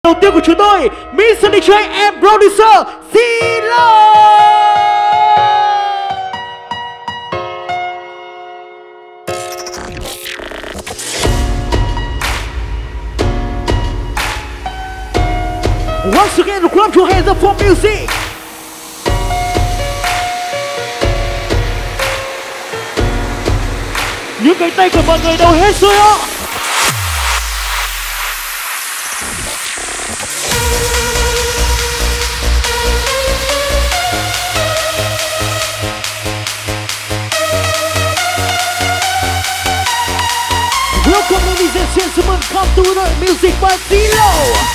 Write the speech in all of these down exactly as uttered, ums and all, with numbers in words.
Đầu tiên của chúng tôi, mixer đi jay and producer Zilo. Once again, clap your hands up for music. Những cánh tay của mọi người đâu hết rồi ạ? Welcome, ladies and gentlemen, come to the music by Zilo.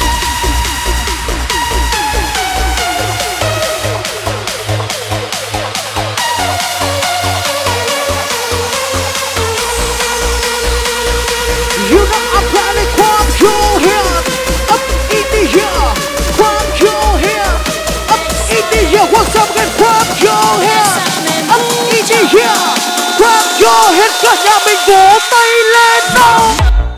You know I'm trying to clap your hands up in the air, clap your hands up in the air. What's up, again? Clap your hands up in the air, clap your hands. Cả nhà mình vỗ tay lên nào.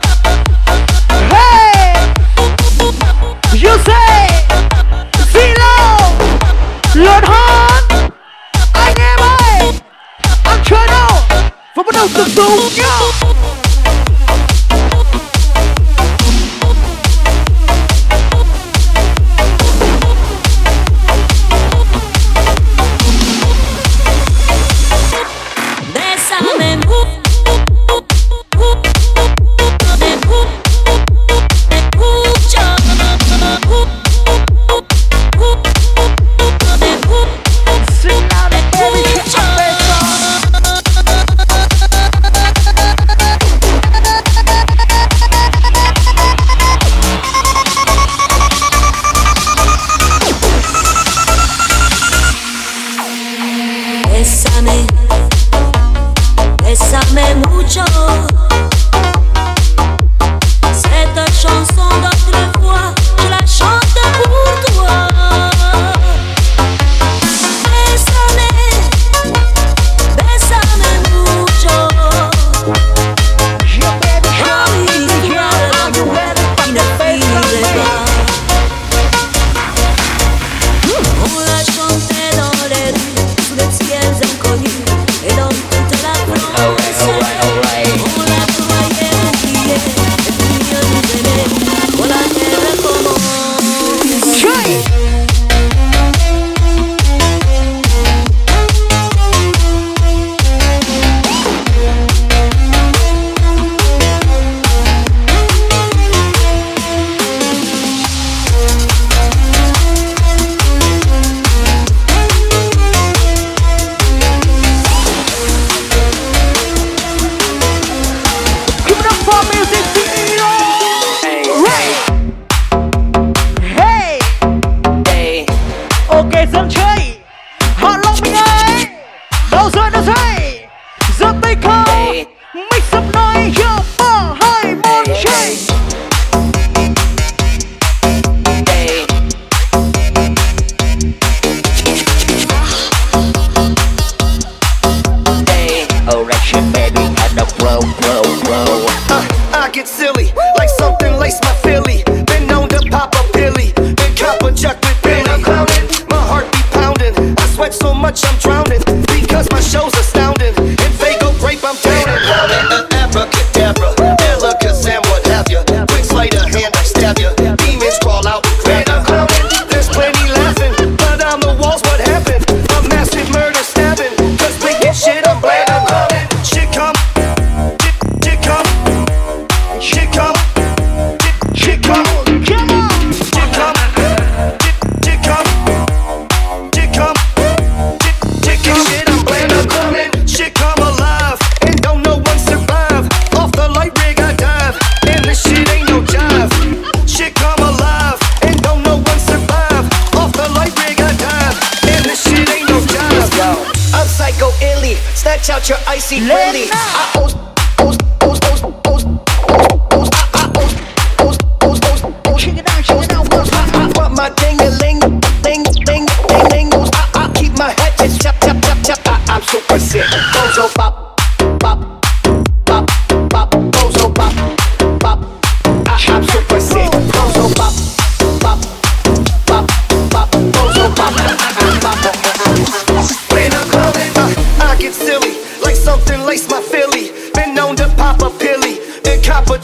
Hey, you say Zilo lớn hơn anh em ơi. Anh chơi đâu và bắt đầu từng tụ nhau.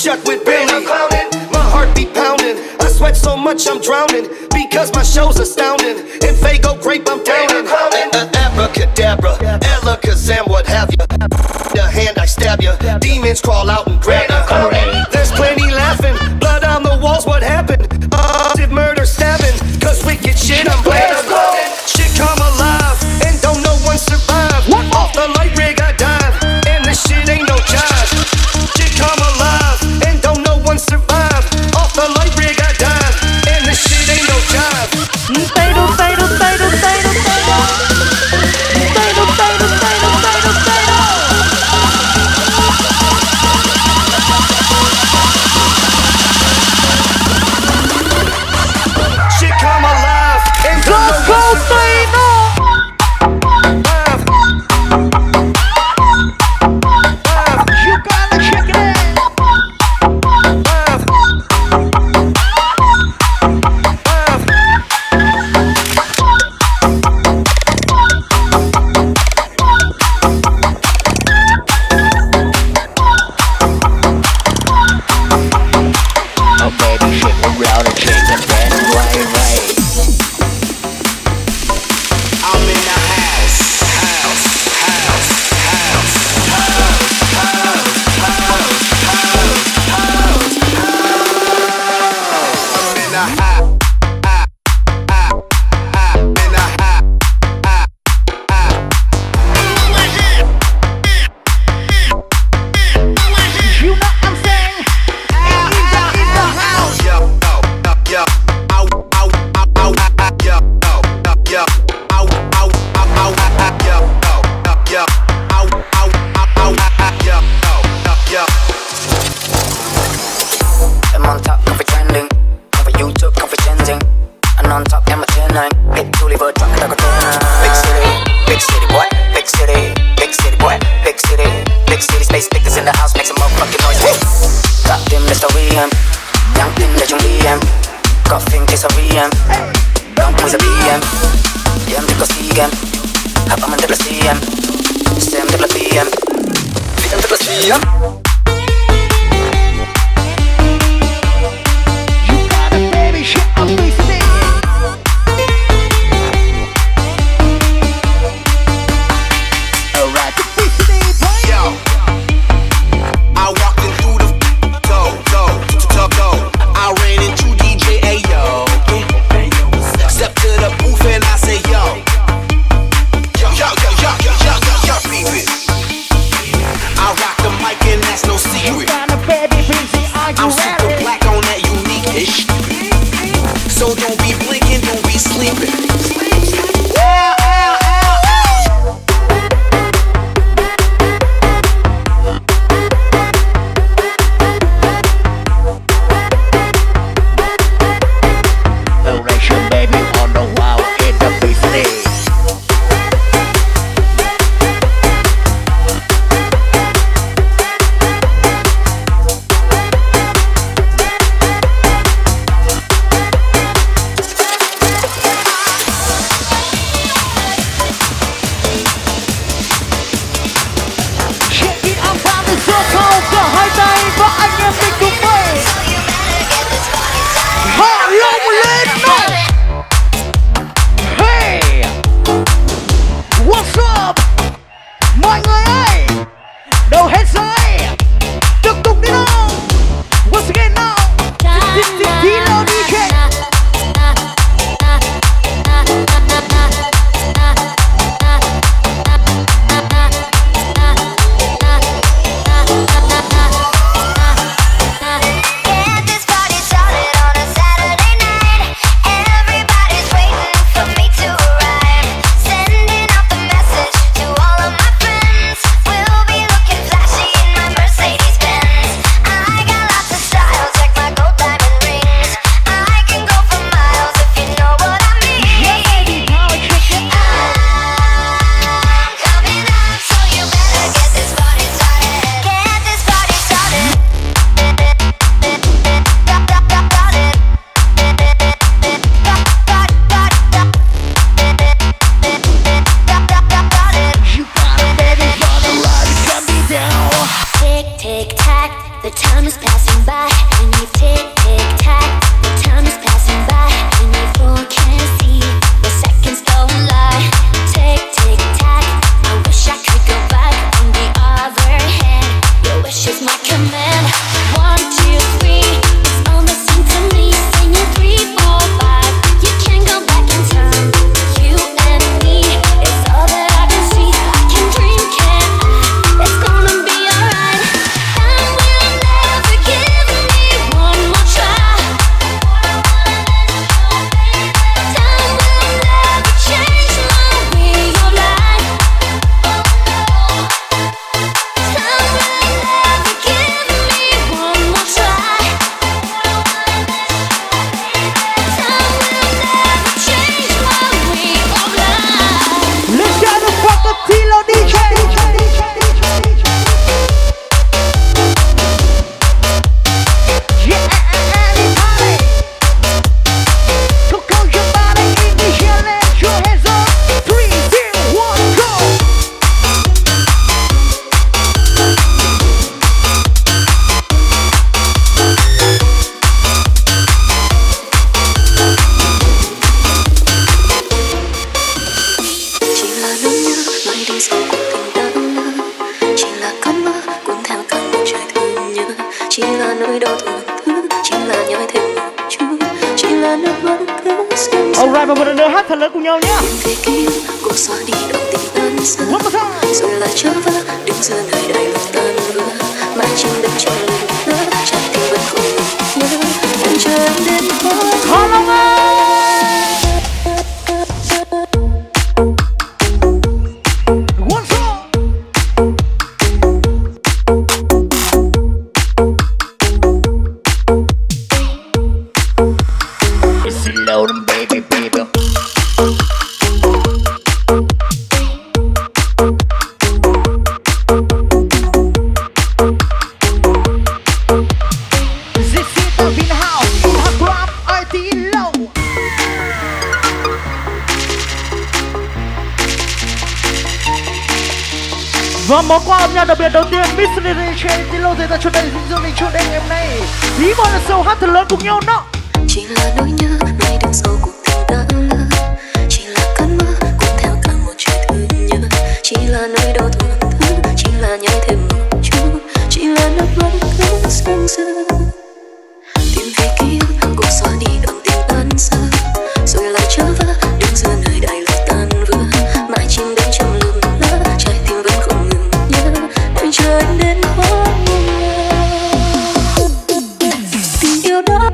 Chuck with Billy. My heart be pounding. I sweat so much I'm drowning because my show's astounding. In Fago Grape I'm downing. Abracadabra, Alakazam, what have you? The hand I stab you. Demons crawl out and grab you. There's plenty laughing. Blood on the walls, what happened? Uh, did murder stabbing? Cause wicked shit I'm blabbing. Shit come alive and don't no one survive. Off the light rig I dive and this shit ain't no jive. Shit come alive and don't no one survive. Off the light rig I dive and this shit ain't no jive. Tato, tato, tato, tato, tato. Tato, tato, tato, tato, tato. Shit come alive and don't Let's no go, one survive. Tato. You gotta check it out. Oh baby, shit around and shake and then right, right. I'm in the house, house, house, house, house, house, house, house, house. I'm in the house, in the house, You know what I'm saying? In the house. yo, yo, yo, ow, ow, ow, ow, yo, yo, yo, ow, ow, ow, ow, yo, yo, ow, ow, ow, ow, yo, yo. I'm on top, coffee trending. Cover YouTube, coffee changing. And on top, I'm a tenor. Get to live a drop, like a tenor. Big city, big city, boy. Big city, big city, boy. Big city, big city, space speakers in the house, make some motherfucking noise. Got them, that's the V M. Young thing that you D M. Got thing, case of V M. Don't please a B M. Yeah, I'm the C M. Have I'm in the C M. Sam the P M. Feel the C M. You got a baby shit up this thing. Alright, This thing, boy. Yo, I walked in through the door, door, door, door. I ran into D J Ayo. Step to the booth and I say yo, yo, yo, yo, yo, yo, yo, yo, yo, baby. I rock the mic and that's no You secret. got a baby busy, are you I'm super ready? black on that unique ish. So don't be blinking, don't be sleeping. Yeah, yeah, yeah, Operation baby on the wall in the business. Alright, và một lần nữa hát thật lớn cùng nhau nhé. Cuộc xóa đi đoạn tình tan xa, One more time. rồi lại trở về đứng giữa nơi đại lục tan vỡ, mãi chìm đắm trong lòng lỡ, trái tim vẫn không nhớ, em chờ em đến cuối. How long One song. It's loading, baby, baby. Và món quà âm nhạc đặc biệt đầu tiên mít tơ Train Tilo dành ra cho đầy dinh dưỡng chủ đề ngày hôm nay. Ý gọi là show hát thật lớn cùng nhau đó. Chỉ là nỗi nhớ ngày đằng sau cuộc tình đã lỡ, chỉ là cơn mơ cuốn theo cả một trời thương nhớ, chỉ là nỗi đau thương thứ, chỉ là nhảy thêm một chút, chỉ là nước mắt cứ sương sương. Tìm về ký ức cuộc xóa đi đoạn tình tan xa, rồi lại trở về đứng giữa nơi đại lục tan vỡ, mãi chìm đắm trong lầm lỡ, trái tim vẫn không ngừng nhớ, đợi chờ anh đến hoa mùa. Tình yêu đó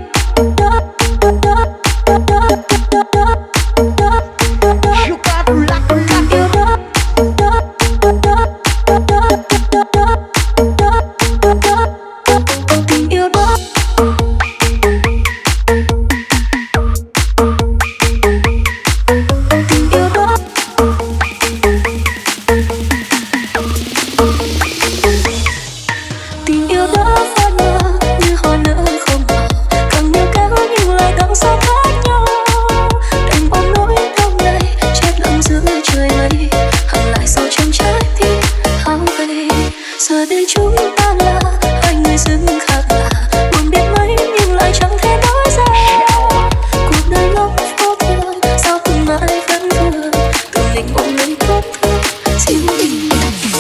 You got to lock, lock. yêu đó tình yêu đó tình yêu đó tình yêu đó phai mờ như hoa nở không màu, càng níu kéo nhưng lại càng xa cách nhau, đành ôm nỗi đau này chết lặng giữa trời mây, hằn lại sâu trong trái tim hao gầy. Giờ đây chúng ta là hai người dưng khác lạ, buồn biết mấy nhưng lại chẳng thể nói ra. Cuộc đời ngốc vô thường, sao từng mãi vẫn vương, từng định ôm lấy vết thương riêng mình.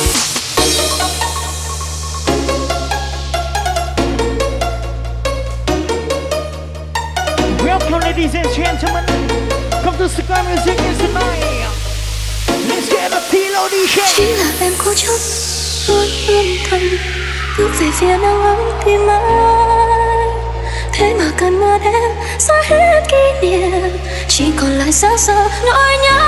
Welcome, ladies and gentlemen. Come to Sky Music tonight. Let's get a Tilo đi Chỉ Train. là em cố chấp luôn âm thầm bước về phía nắng ấm tim anh, thế mà cơn mưa đêm xóa hết kỷ niệm, chỉ còn lại xác sợ nỗi nhớ.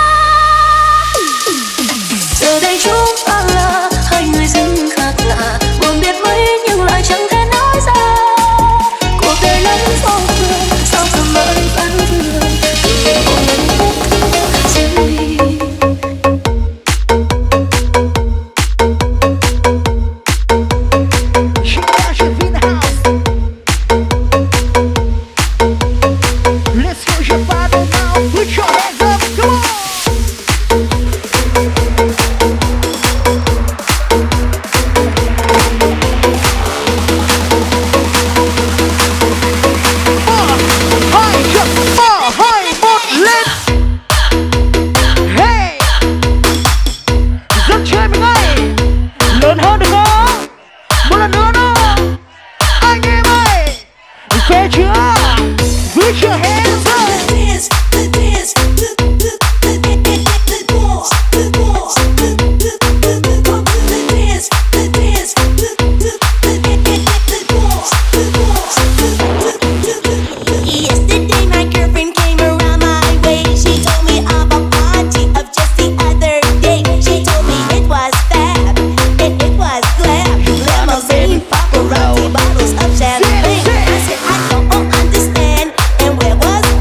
Giờ đây chúng ta là hai người dưng khác lạ, buồn biết mấy nhưng lại chẳng thể nói ra. Cuộc đời lắm vô thường, sao giờ mới vẫn vương, từng mình ôm lấy vết thương riêng mình. She got you in the house. Let's go your body now. Put your hands up. Come on. Paparazzi bottles of champagne. I said I don't understand, and where was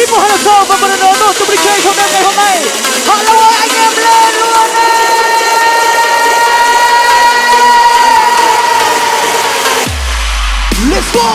Xin một hai lần và một lần nữa tôi đi chơi trong đêm ngày hôm nay. Hello ơi, anh em lên luôn đi. Let's go.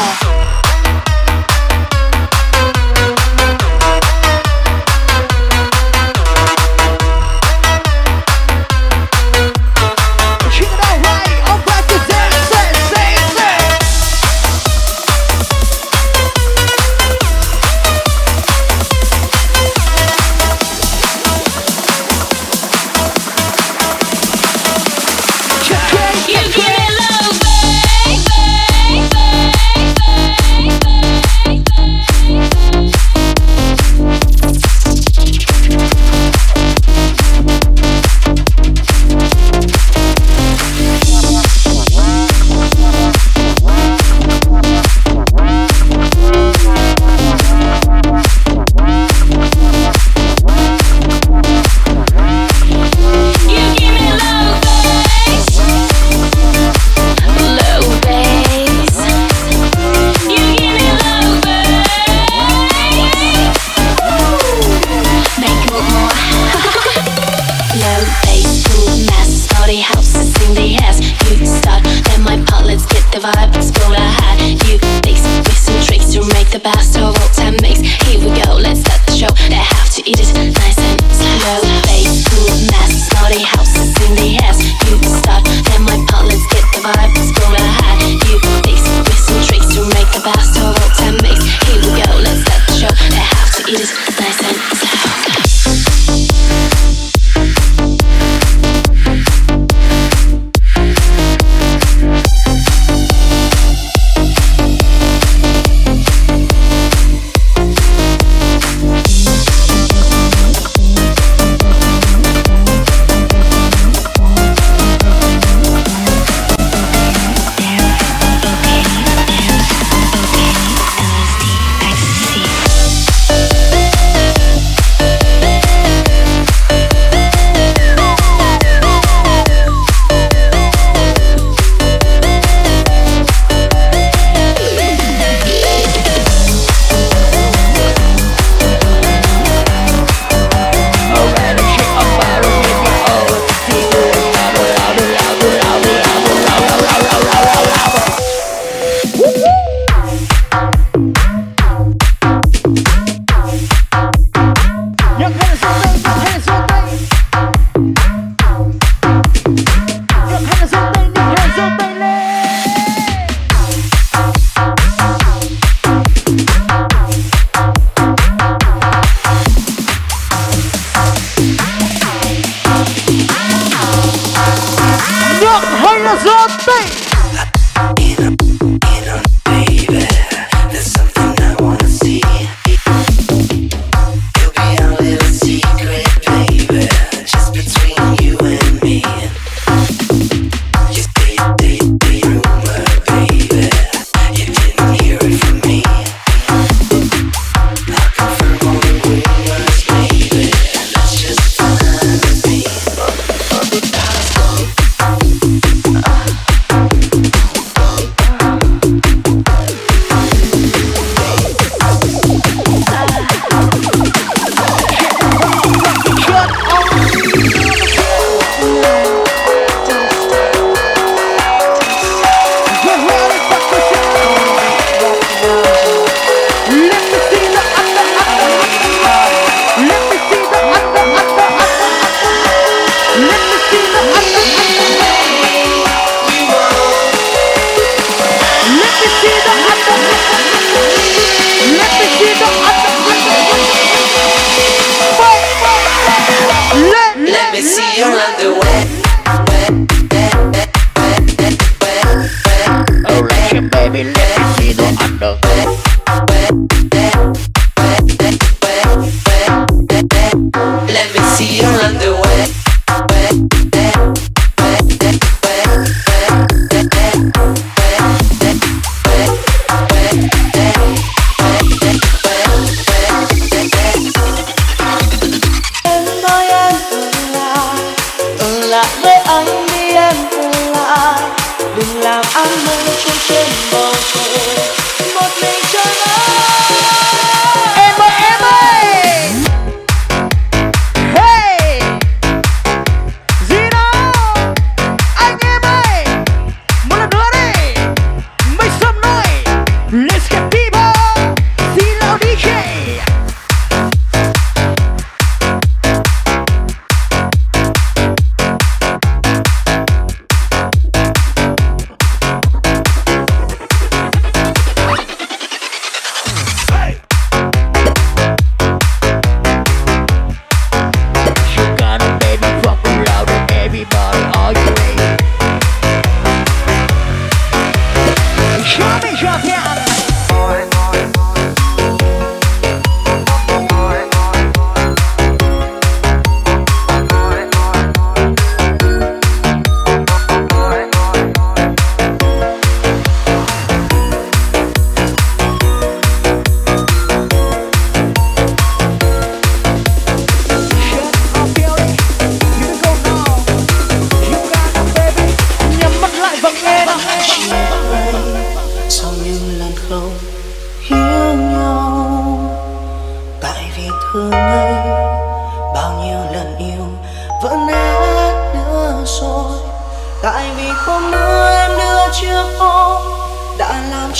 Em ơi em ơi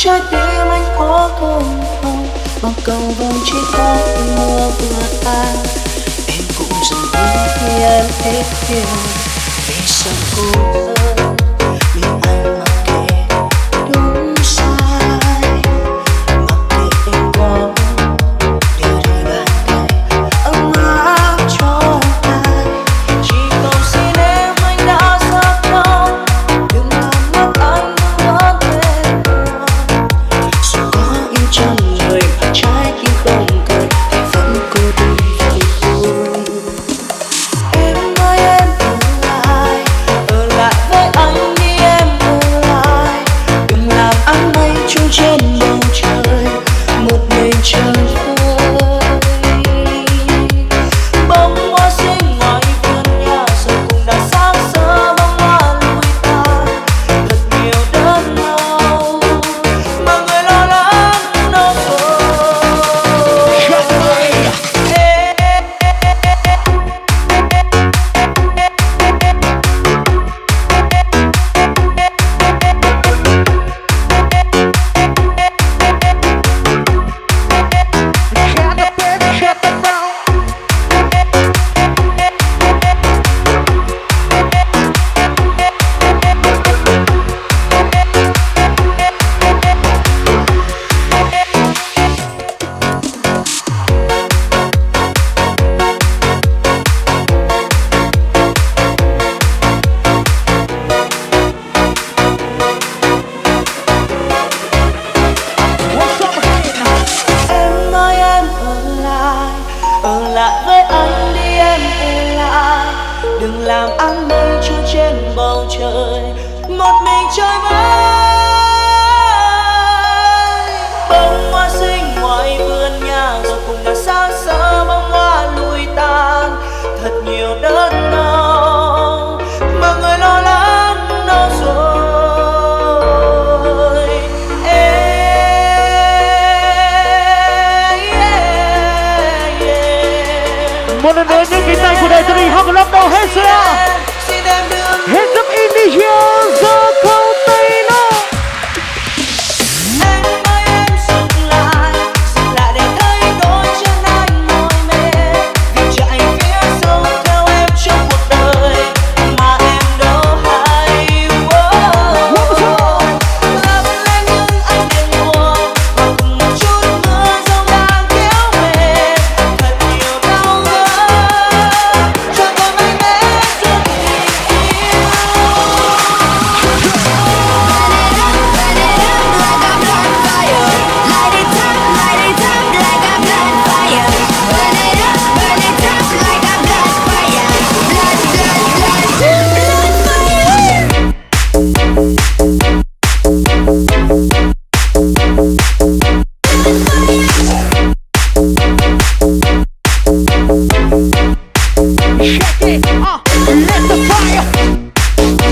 trái tim anh có không không bằng cầu vồng chỉ có mưa vừa tan. Em cũng dần biết khi em hết yêu vì sao cô đơn nhưng anh mặc kệ đúng sai, mặc kệ em có điều đôi bàn tay ấm áp cho ai. Chỉ cầu xin em anh đã rất lâu đừng làm mất anh có thể buồn. Dù có yêu trăm người và trái tim không cần thì vẫn cô đơn vui buồn. Em ơi em ở lại, ở lại với anh đi em ở lại. Đừng làm áng mây trôi trên bầu trời, một mình trời vơi. Bông hoa xinh ngoài vườn nhà rồi cũng đã sáng sớm bông hoa lụi tàn. Thật nhiều đớn đau mà người lo lắng đâu rồi. Em ơi em ở lại, ở lại với anh đi em ở lại. Đừng làm áng mây trôi trên bầu trời, một mình trời vơi. Bông hoa xinh ngoài vườn nhà rồi cũng đã sáng sớm bông hoa lụi tàn. Thật nhiều đớn đau mà người lo lắng đâu rồi. Một lần nữa những cánh tay của đại gia đình Hắc Lâm đầu hết rồi à. Hết up Indonesia giơ câu tay nó. Em ơi em dừng lại, dừng lại để thấy đôi chân anh mỏi mệt. Vì chạy phía sau theo em trong cuộc đời mà em đâu hay. Lấp lánh những ánh đèn buồn và cùng một chút mưa giông đang kéo về. Thật nhiều đau đớn cho tôi mạnh mẽ cho tình yêu. Check it, uh, let the fire.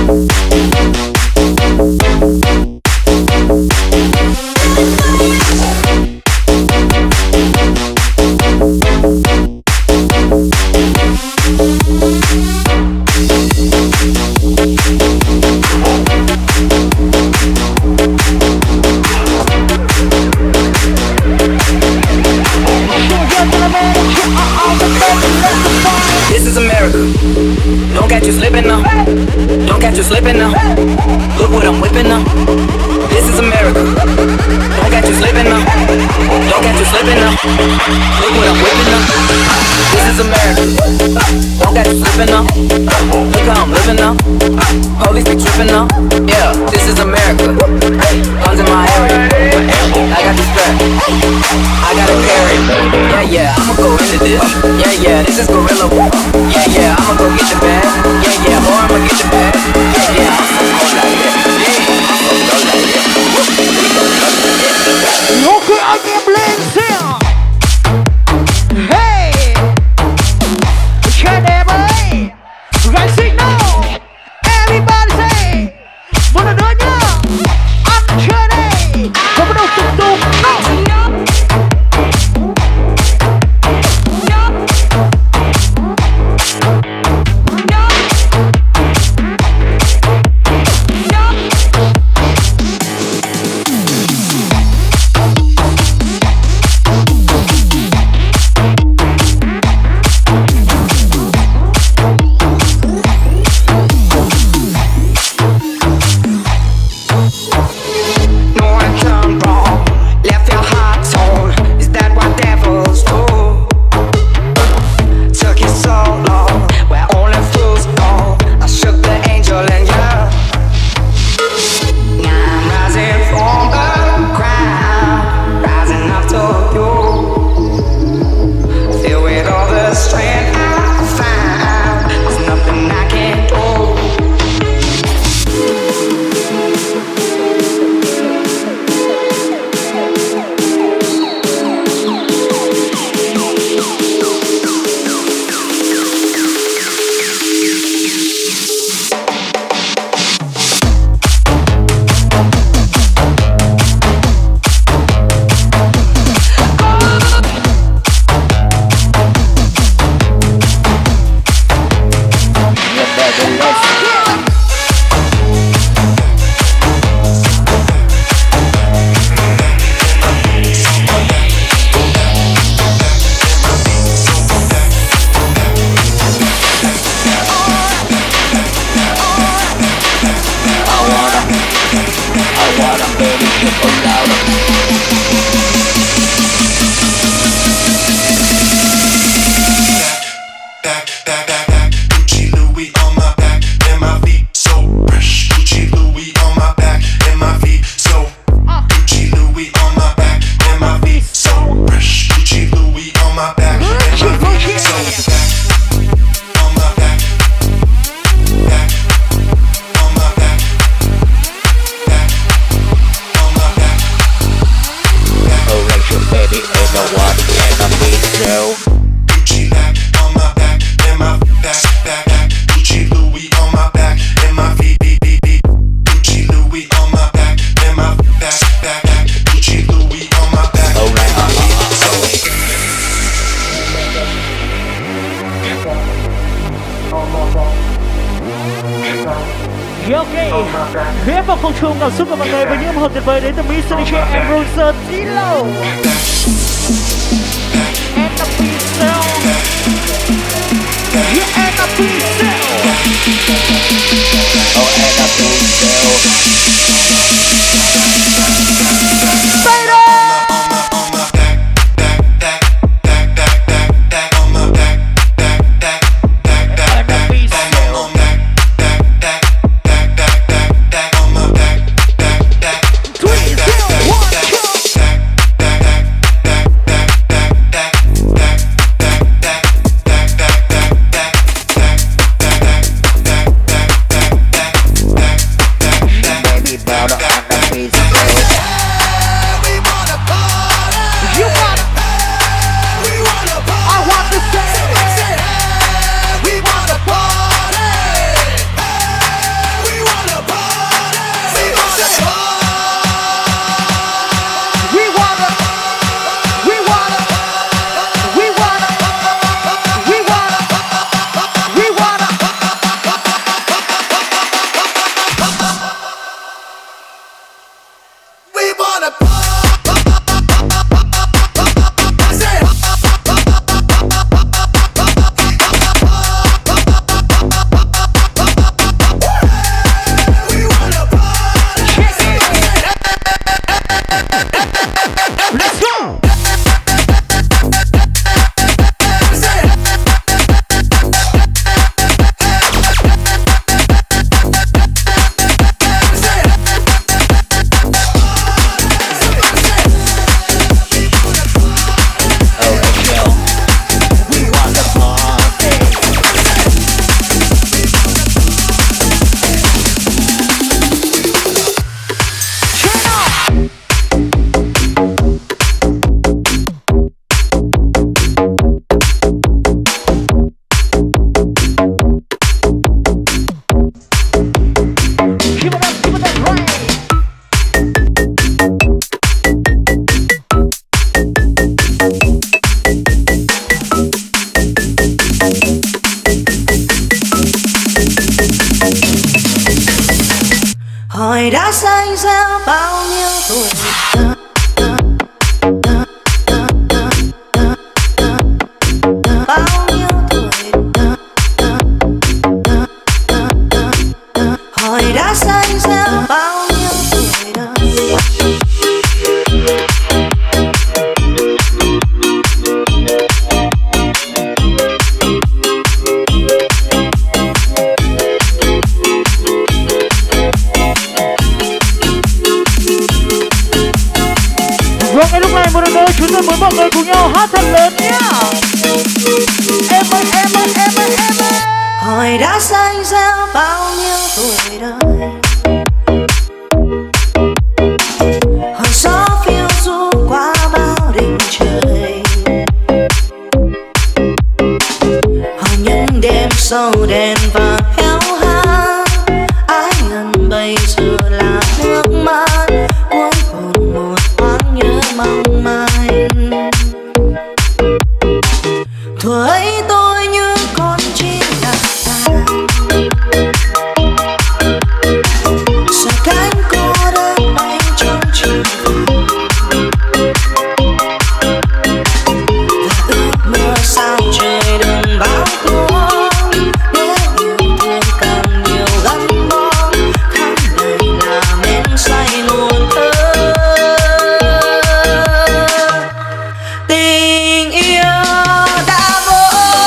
This is America. Don't catch you slipping now. Don't catch you slipping now. Look what I'm whipping now. This is America. Don't catch you slipping now. Don't catch you slipping now. Look what I'm whipping now. This is America. Don't catch you slipping now. Look how I'm living now. Police be tripping now. Yeah, this is America. Guns in my area. I got the strap. I got a carry. Yeah, yeah, I'ma go into this. Yeah, yeah, this is gorilla. Yeah, yeah, I'ma go get your bag. Yeah, yeah, boy, I'ma get your bag. Yeah, yeah, I'm so cold like that. Yeah, I'm so cold like that. Ok anh em lên xem. Hey, trai đẹp ơi, gái xinh đâu. Everybody say, một lần nữa nhá. Ăn chơi đây, và bắt đầu tung tung. No. Ok, viết vào không trung cảm xúc của mọi người với những âm hưởng tuyệt vời đến từ Mister đê jay and Producer Tilo. And the Pixel. Yeah, and the Pixel. Oh, and the Pixel. Say that! Hồi đã say ra bao nhiêu tuổi bao nhiêu tuổi hồi đã say ra bao nhiêu tuổi đời. Ngay lúc này một lần nữa chúng tôi muốn mọi người cùng nhau hát thật lớn nhé. Em ơi em ơi em ơi em ơi. Hồi đã say ra bao nhiêu tuổi đời. Hồi gió phiêu du qua bao đỉnh trời. Hồi những đêm sâu đen và héo hắt. Ái ân bây giờ là nước mắt. Cuối cùng một thoáng nhớ mong manh. Thuở ấy tôi như con chim lạc đàn, xa cánh cô đơn bay trong chiều vàng. Và ước mơ sao trời đừng bão tố. Nếu yêu thương càng nhiều gắn bó, khắp đời là men say nguồn thơ. Tình yêu đã vỡ.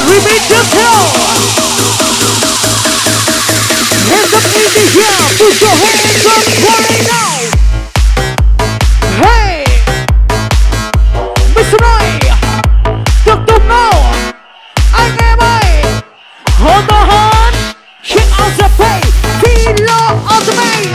remix tiếp theo. Hands up in the air, put your hands up right now. Hey, mít Ray, tiếp tục nào. Anh em ơi, hold the hand, check out the pay, Philo Ultimate.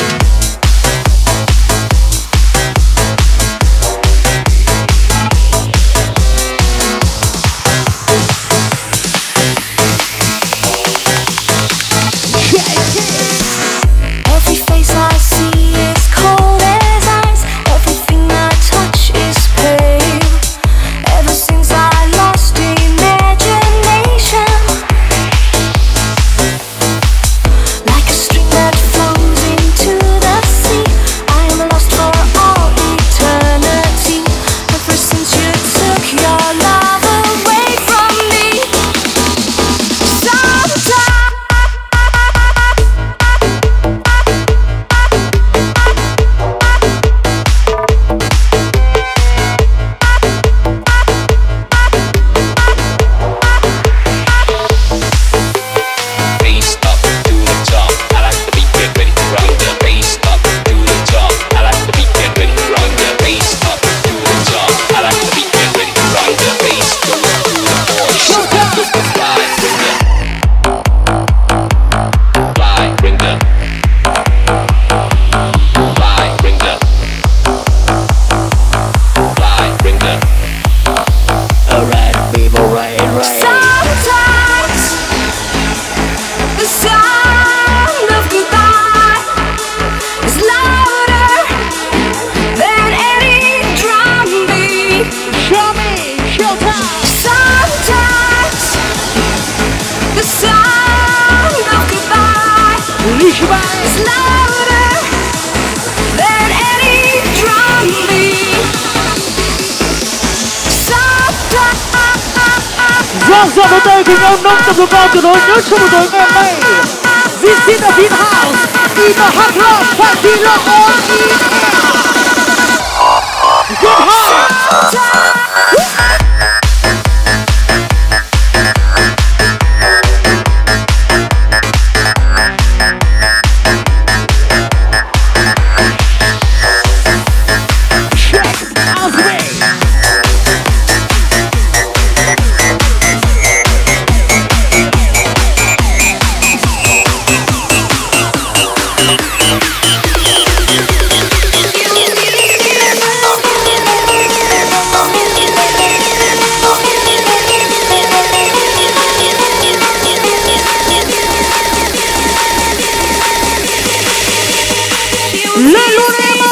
Every face I see is cold as ice. Everything I touch is pain. Ever since I lost imagination, like a stream that flows into the sea, I am lost for all eternity. Ever since you took your love away from me, sometimes Bass up to the top. I like the beat, get ready to rock the bass up to the top. I like the beat, get ready to rock the bass up to the top. I like the beat, get ready to rock the bass goes to the voice. Fly, bring the fly, bring the fly, bring the fly, bring the. Alright, people, right, right. sometimes the sound of goodbye is louder than any drum beat. Show me, showtime. Sometimes the sound of goodbye Lichbay. is louder than any drum beat. Sometimes Dòng dòng một tay cùng nhau nâng tập độ cao tuyệt đối nhất trong một tối ngày hôm nay. This is the Beat House in the Hot Club Party Lock on in air. Good heart. Check out the way. Le Lunema.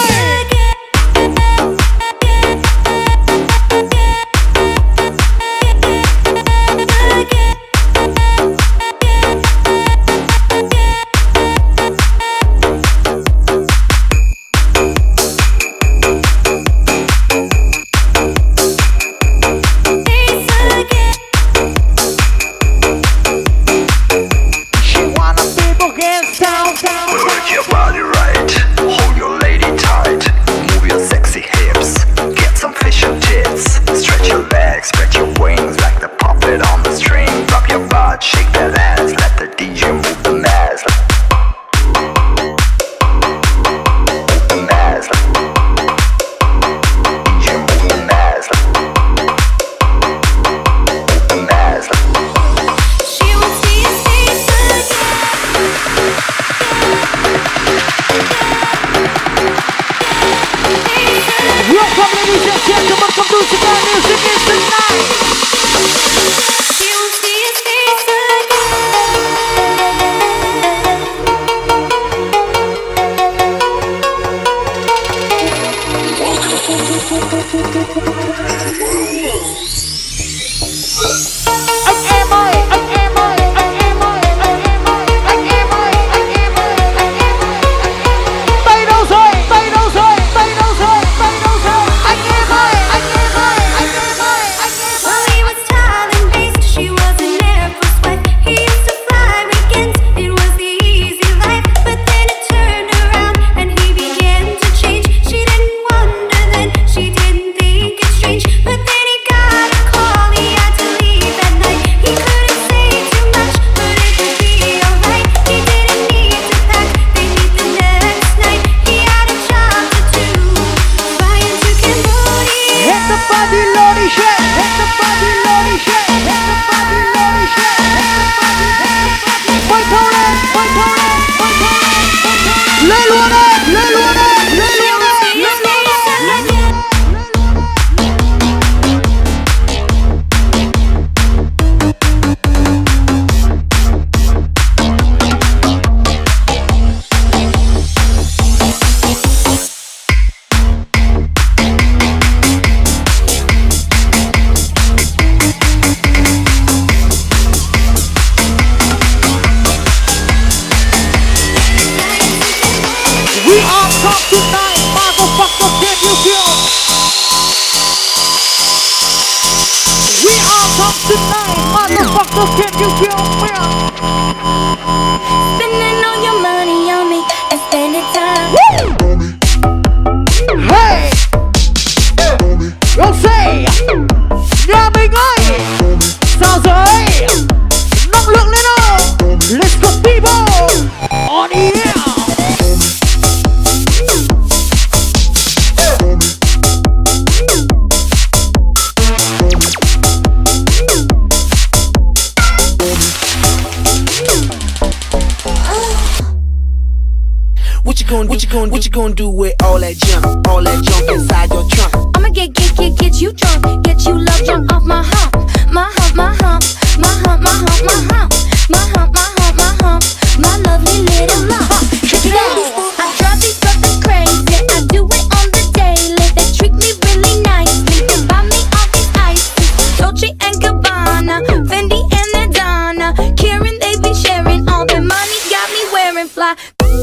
She wanna people get down, down, down. Work your body right, hold your lady tight, move your sexy hips, get some facial tits, stretch your legs, spread your wings like the puppet on the string, drop your butt, shake that ass, let the D J move the mass, move the mass, D J move the mass, move the mass. She will see his face Welcome, ladies and gentlemen, come to Cigar Music is tonight. She will see his face again. Anh em ơi, anh em ơi, anh em ơi, anh em ơi, anh em ơi, anh em ơi, anh em ơi. Tay đâu rồi, tay đâu rồi, tay đâu rồi, tay đâu rồi. Anh em ơi, anh em ơi, anh em ơi, anh em ơi. you feel me? Spending all your money on me and spending time. Hey, Rosé, nhà mình ơi, sao rồi? Năng lượng lên nào. Let's go people, on the air. What you gonna, what you gonna, what you gonna do with all that junk, all that junk inside your trunk? I'ma get, get, get, get you drunk, get you love drunk off my hump, my hump, my hump, my hump, my hump, my hump, my hump, my hump, my hump, my lovely little lump. Check it out. I drive these brothers crazy, I do it on the daily. They treat me really nicely, they buy me all these ices, Dolce and Gabbana, Fendi and Adana, Karen they be sharing all their money, got me wearing fly.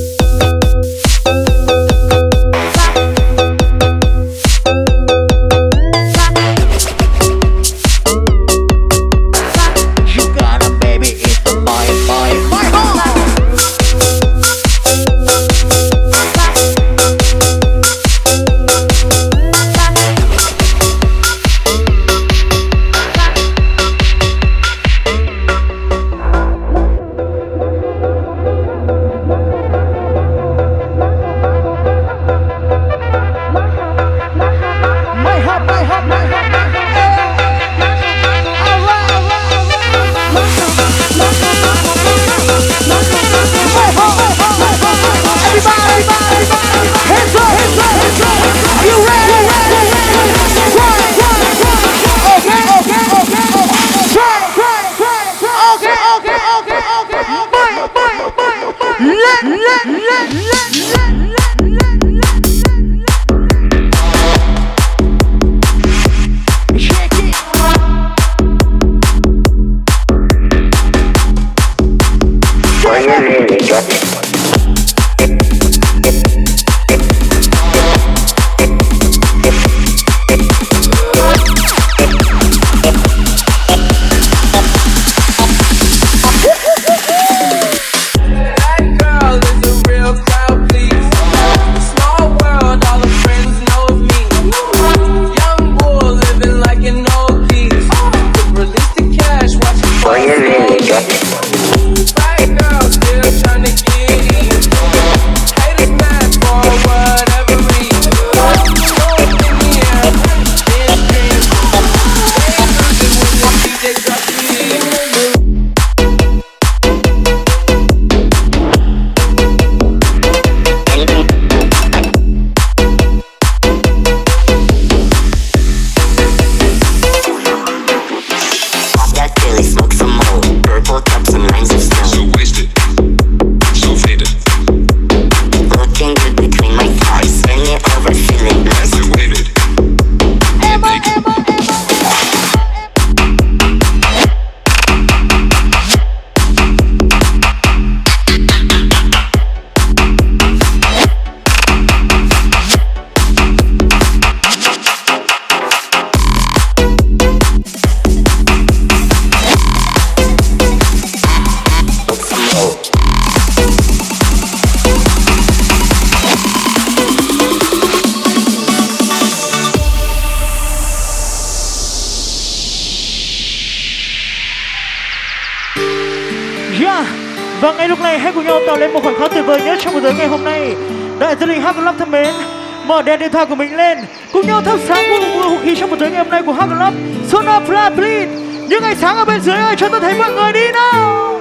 Và ngay lúc này hãy cùng nhau tạo lên một khoảnh khắc tuyệt vời nhất trong buổi tối ngày hôm nay. Đại gia đình hát Club thân mến, mở đèn điện thoại của mình lên, cùng nhau thắp sáng một mùa không khí trong buổi tối ngày hôm nay của hát Club. Sona Fly Please, những ánh sáng ở bên dưới ơi, cho tôi thấy mọi người đi nào.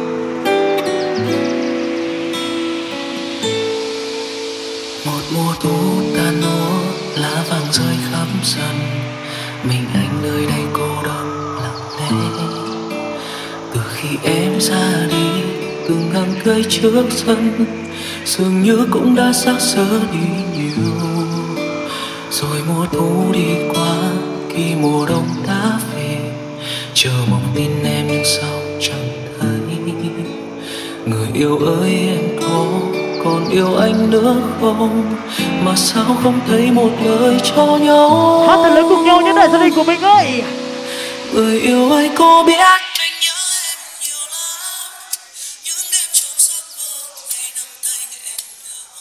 Một mùa thu tan nổ, lá vàng rơi khắp sân, mình anh nơi đây cô đơn lặng lẽ. Từ khi em ra đi, từng hàng cây trước sân dường như cũng đã xác sơ đi nhiều. Rồi mùa thu đi qua, khi mùa đông đã về, chờ mong tin em nhưng sao chẳng thấy. Người yêu ơi em có còn yêu anh nữa không, mà sao không thấy một lời cho nhau. Hát thật lớn cùng nhau những đại gia đình của mình ơi. Người yêu ơi có biết anh nhớ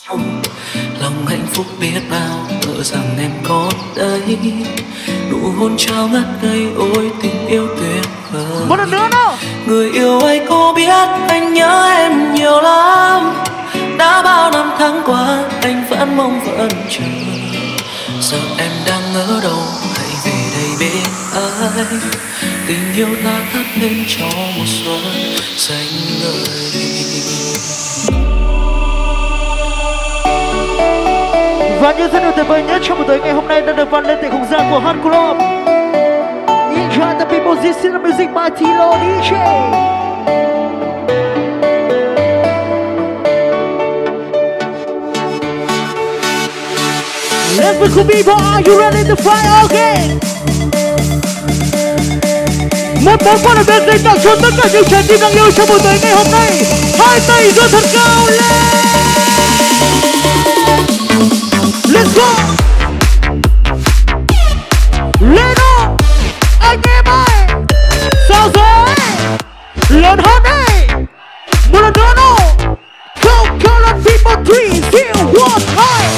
Lòng hạnh phúc biết bao, ngỡ rằng em có đây. Nụ hôn trao ngất ngây, ôi tình yêu tuyệt vời. Một lần nữa đâu. Người yêu ơi có biết anh nhớ em nhiều lắm. Đã bao năm tháng qua anh vẫn mong vẫn chờ. Giờ em đang ở đâu, hãy về đây bên anh. Tình yêu ta thắp lên cho một xuân xanh ngời. Và những giai điệu tuyệt vời nhất trong buổi tối ngày hôm nay đã được vang lên tại không gian của Hot Club. Enjoy the people, this is the music by Tilo đê jay. Let's go people, are you ready to fly again? Một món quà đặc biệt dành tặng cho tất cả những trái tim đang yêu trong buổi tối ngày hôm nay. Hai tay giơ thật cao lên. Let's go. Lên nào, anh em ơi. Sao rồi? Lớn hơn đi. Một lần nữa nào. Go, go, let people three, two, one, hai.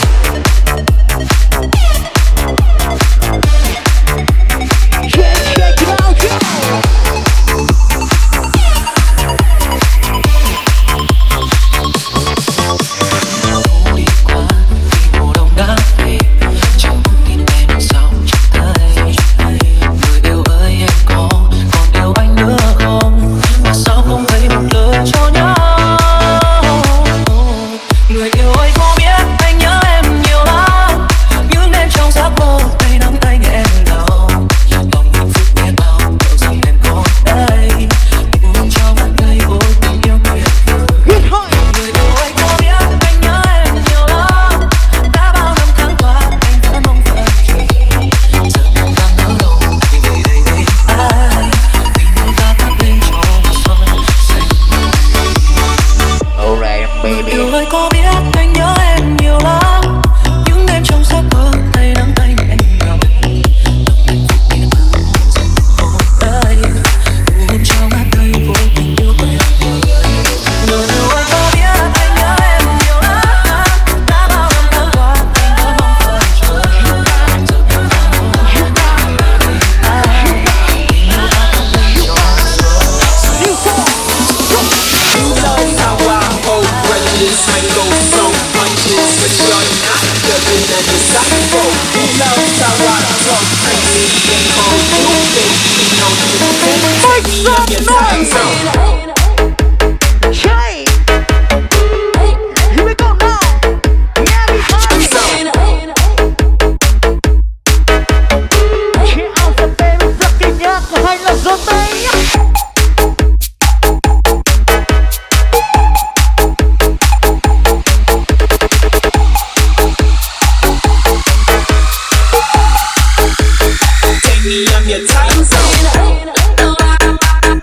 I'm your time zone.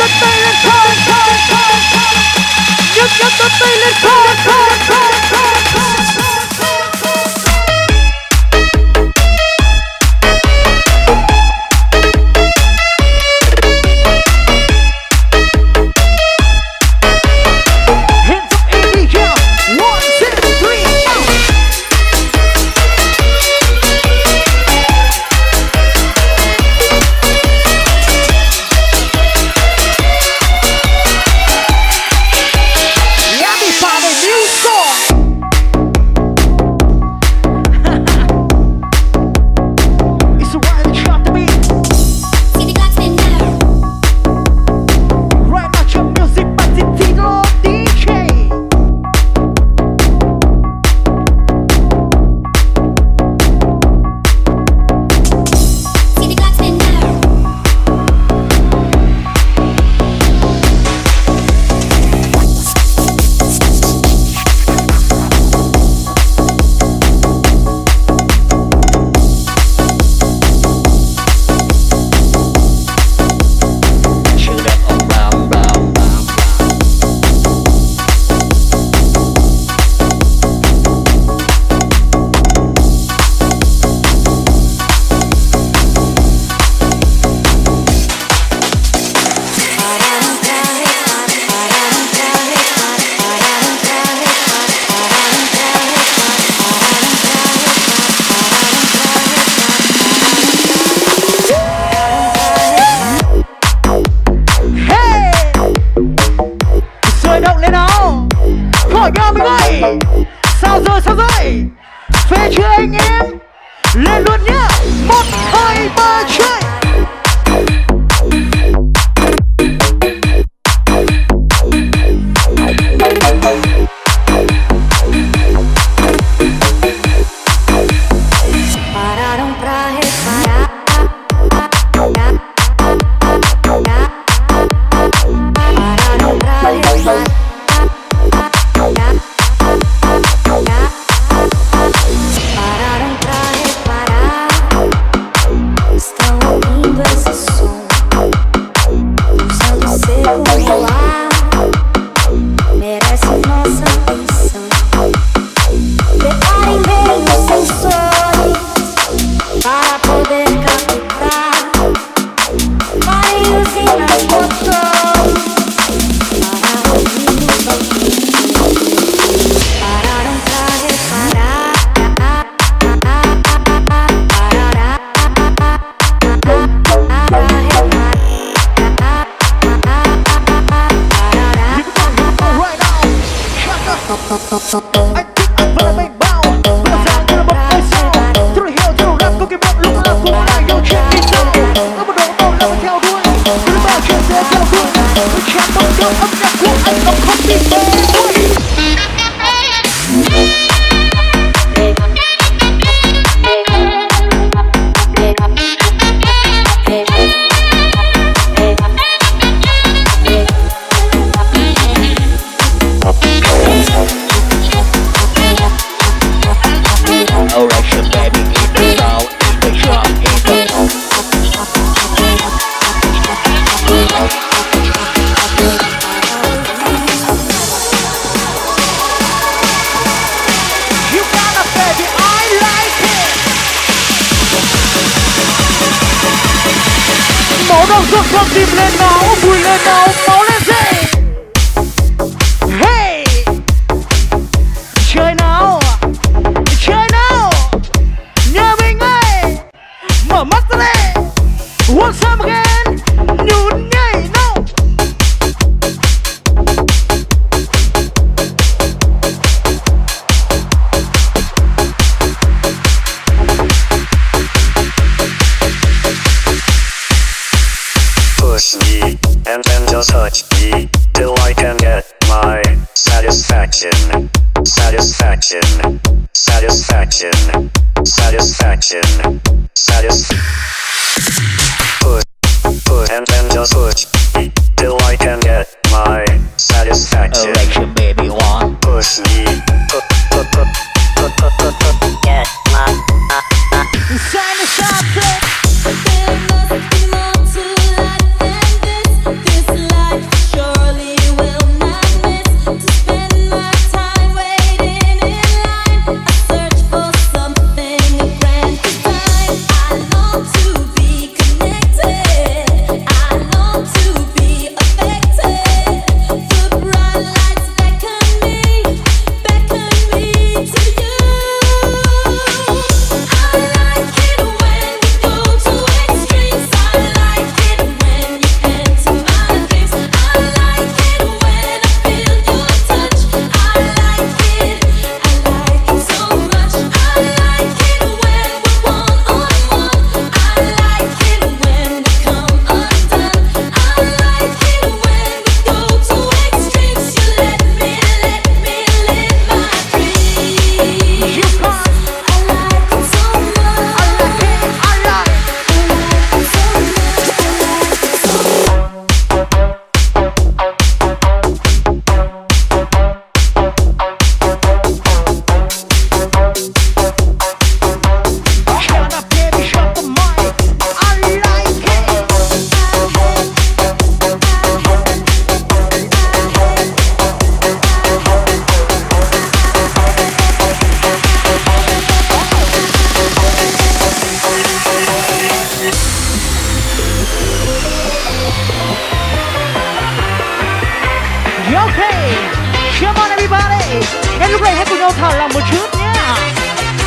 đợt tay lên cao, nhấc nhấc đợt tay lên cao. Sao rồi sao rồi, phê chưa anh em, lên luôn nhá. Một hai ba chơi. Pararam pra reparar. Pararam pra reparar. Pararam pra reparar. Estão ouvindo esse som, usando seu ar. Merece nossa atenção. Preparem bem os sensores para poder capturar. Parem usinas motores para ouvir os ouvidos. Pararam pra reparar. Parará. Pra reparar. I think I'm gonna make bow. Bây giờ như là một ngôi sao. Tôi đã hiểu cho rap có cái bóng lúc nào cũng là yêu chuyện đi sau. Có một độ tôi là phải theo đuôi. Tôi đã bao chuyện sẽ theo đuôi. Tôi chạm bóng đỡ âm nhạc của anh nó không đi về đuôi. Direction, baby, in the sound, in the drum, in the drum. You got it, baby, I like it. Máu đâu ruột con tim lên máu, vui lên máu, máu lên dậy. Hey, chơi nào, chơi nào, nhà mình ơi, mở mắt ra đây. Once again, nhún nhảy nào. Push me and then just touch me till I can get my satisfaction, satisfaction, satisfaction, satisfaction, satis. Push, push and then just push me till I can get my satisfaction. Direction, baby, one. Push me, put, put, put, put, put, put, put, get my Satisfaction. There must be more to life than this, this life.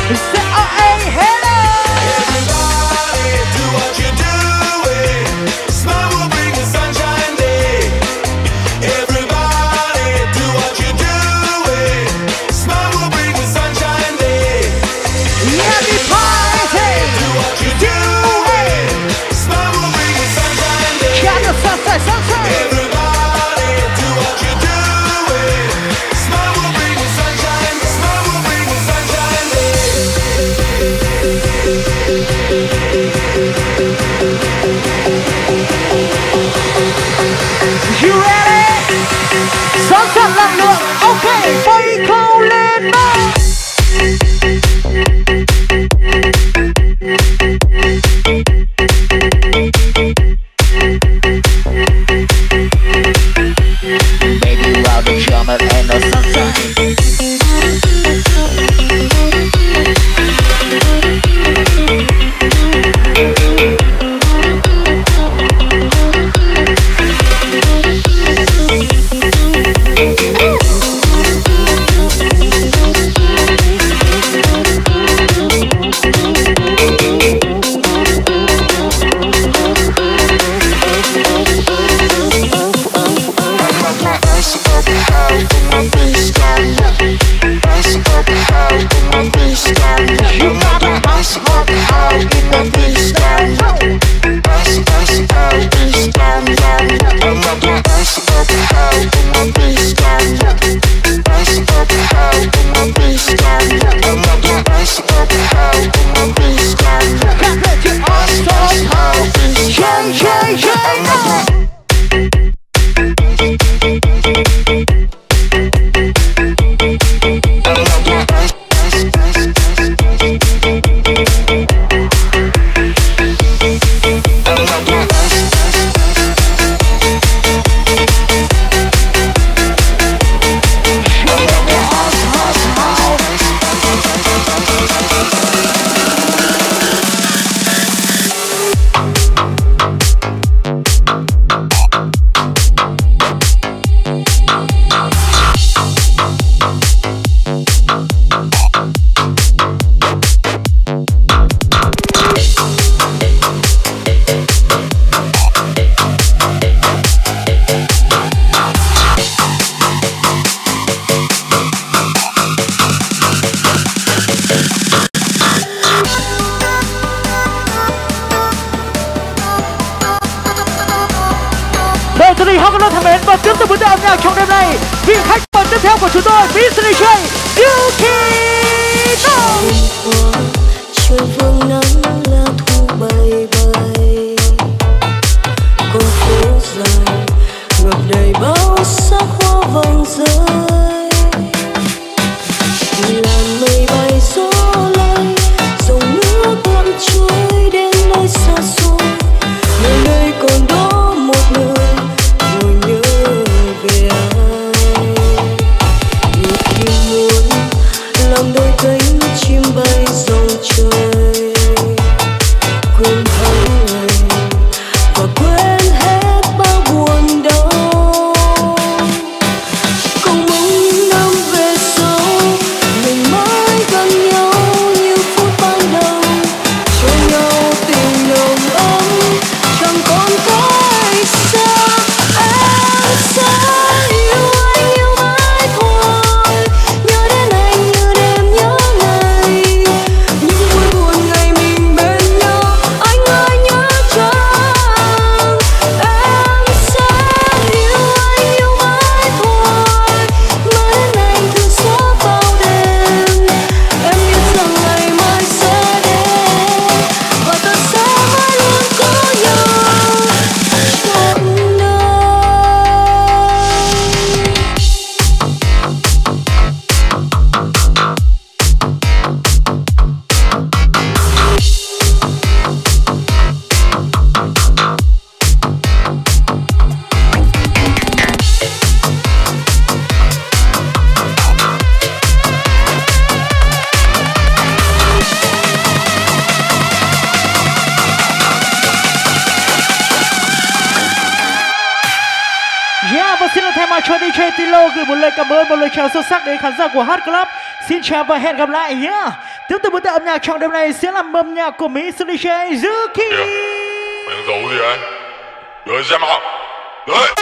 Say oh hey hello. Everybody do what you're doing. Smile will bring the sunshine day. Everybody do what you're doing. Smile will bring the sunshine day. Happy party. Do what you're doing. Smile will bring the sunshine day. Got the sunset, sunset. Everybody do what you're doing. Smile will bring the sunshine. Smile will bring the sunshine day. You ready? Sunset năng lượng. Okay, bay cao lên nào. Baby, while the drummer and the sunshine. Và tiếp tục với âm nhạc trong đêm nay, vị khách mời tiếp theo của chúng tôi, Miss đi jay Yukino. Trời vương nắng lá thu bay bay, con phố dài ngập đầy bao sắc hoa vàng rơi. Làn mây bay gió lay, dòng nước lặng trôi đến nơi xa xôi. Nơi đây còn đó một người ngồi nhớ về ai. Nhịp tim muốn làm đôi cánh chim bay dòng trời, quên tháng ngày và quên hết bao buồn đau. Cầu mong những năm về sau mình mãi gần nhau như phút ban đầu, cho nhau tình nồng ấm chẳng còn có ai xa. Em sẽ yêu anh yêu mãi thôi, nhớ đến anh như đêm nhớ ngày. Những vui buồn ngày mình bên nhau, anh ơi nhớ chăng. Em sẽ yêu anh yêu mãi thôi, mãi đến anh thức giấc vào đêm. Em biết rằng ngày mai sẽ đến và ta sẽ mãi luôn có nhau trọn đời. Yeah, và xin được thay mặt cho đi jay Tilo gửi một lời cảm ơn, một lời chào sâu sắc đến khán giả của Hát Club. Xin chào và hẹn gặp lại nhé. Tiếp tục với âm nhạc trong đêm này sẽ là mâm nhạc của mỹ xê đê gi Zuki. Mày đang giấu gì đấy? Rồi xem học. Đấy.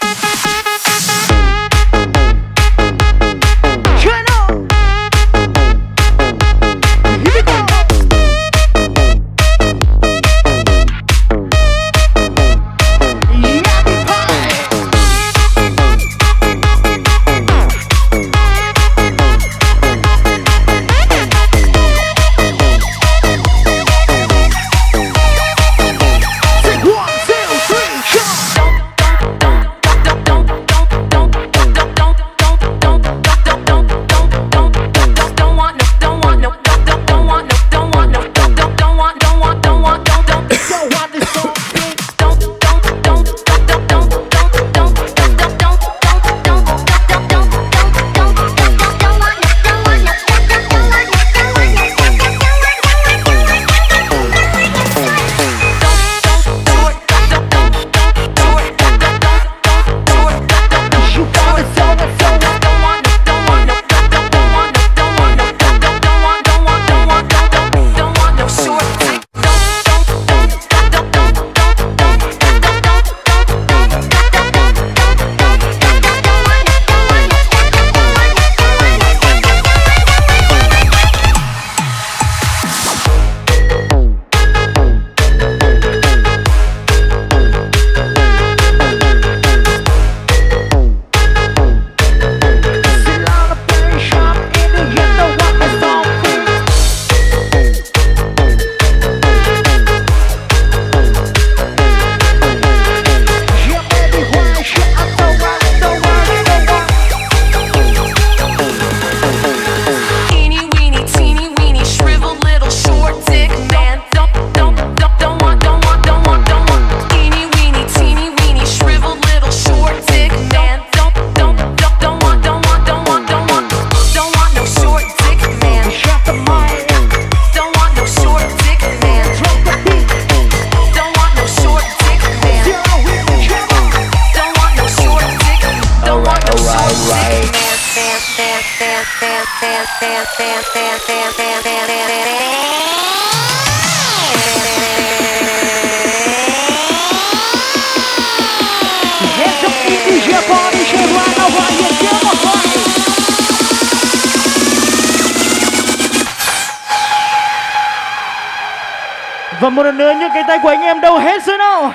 Và một lần nữa những cái tay của anh em đâu hết rồi nào.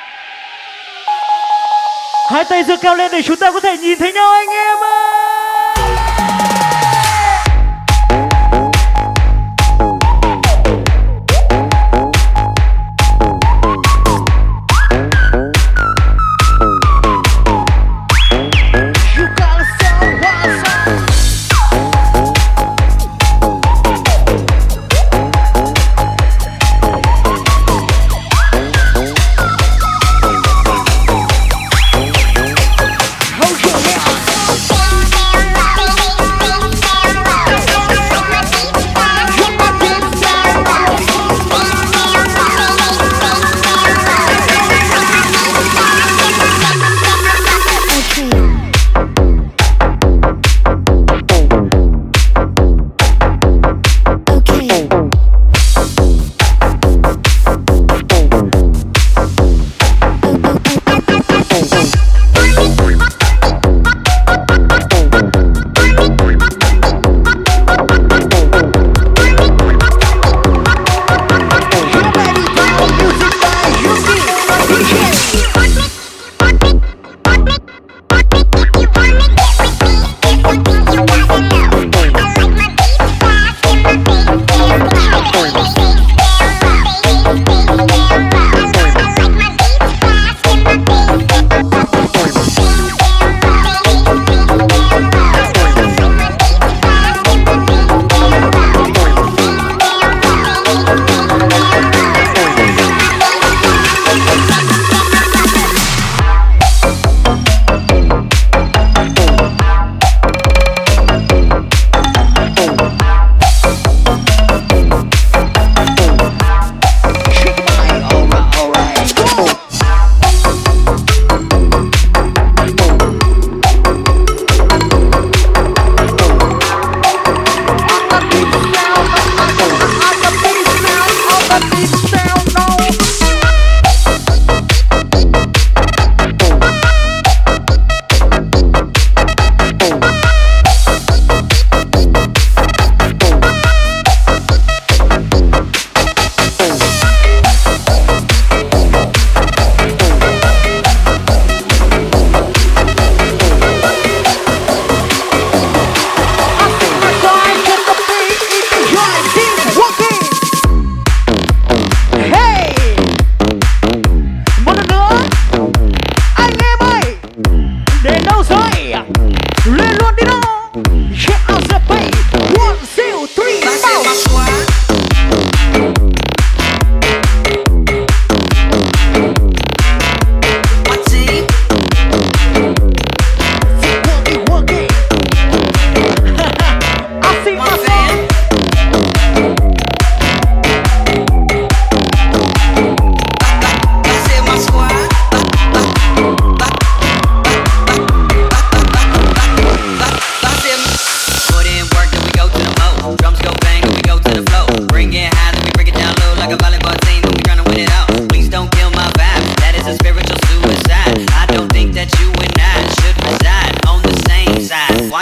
Hai tay giơ cao lên để chúng ta có thể nhìn thấy nhau anh em ơi. Hold your hands.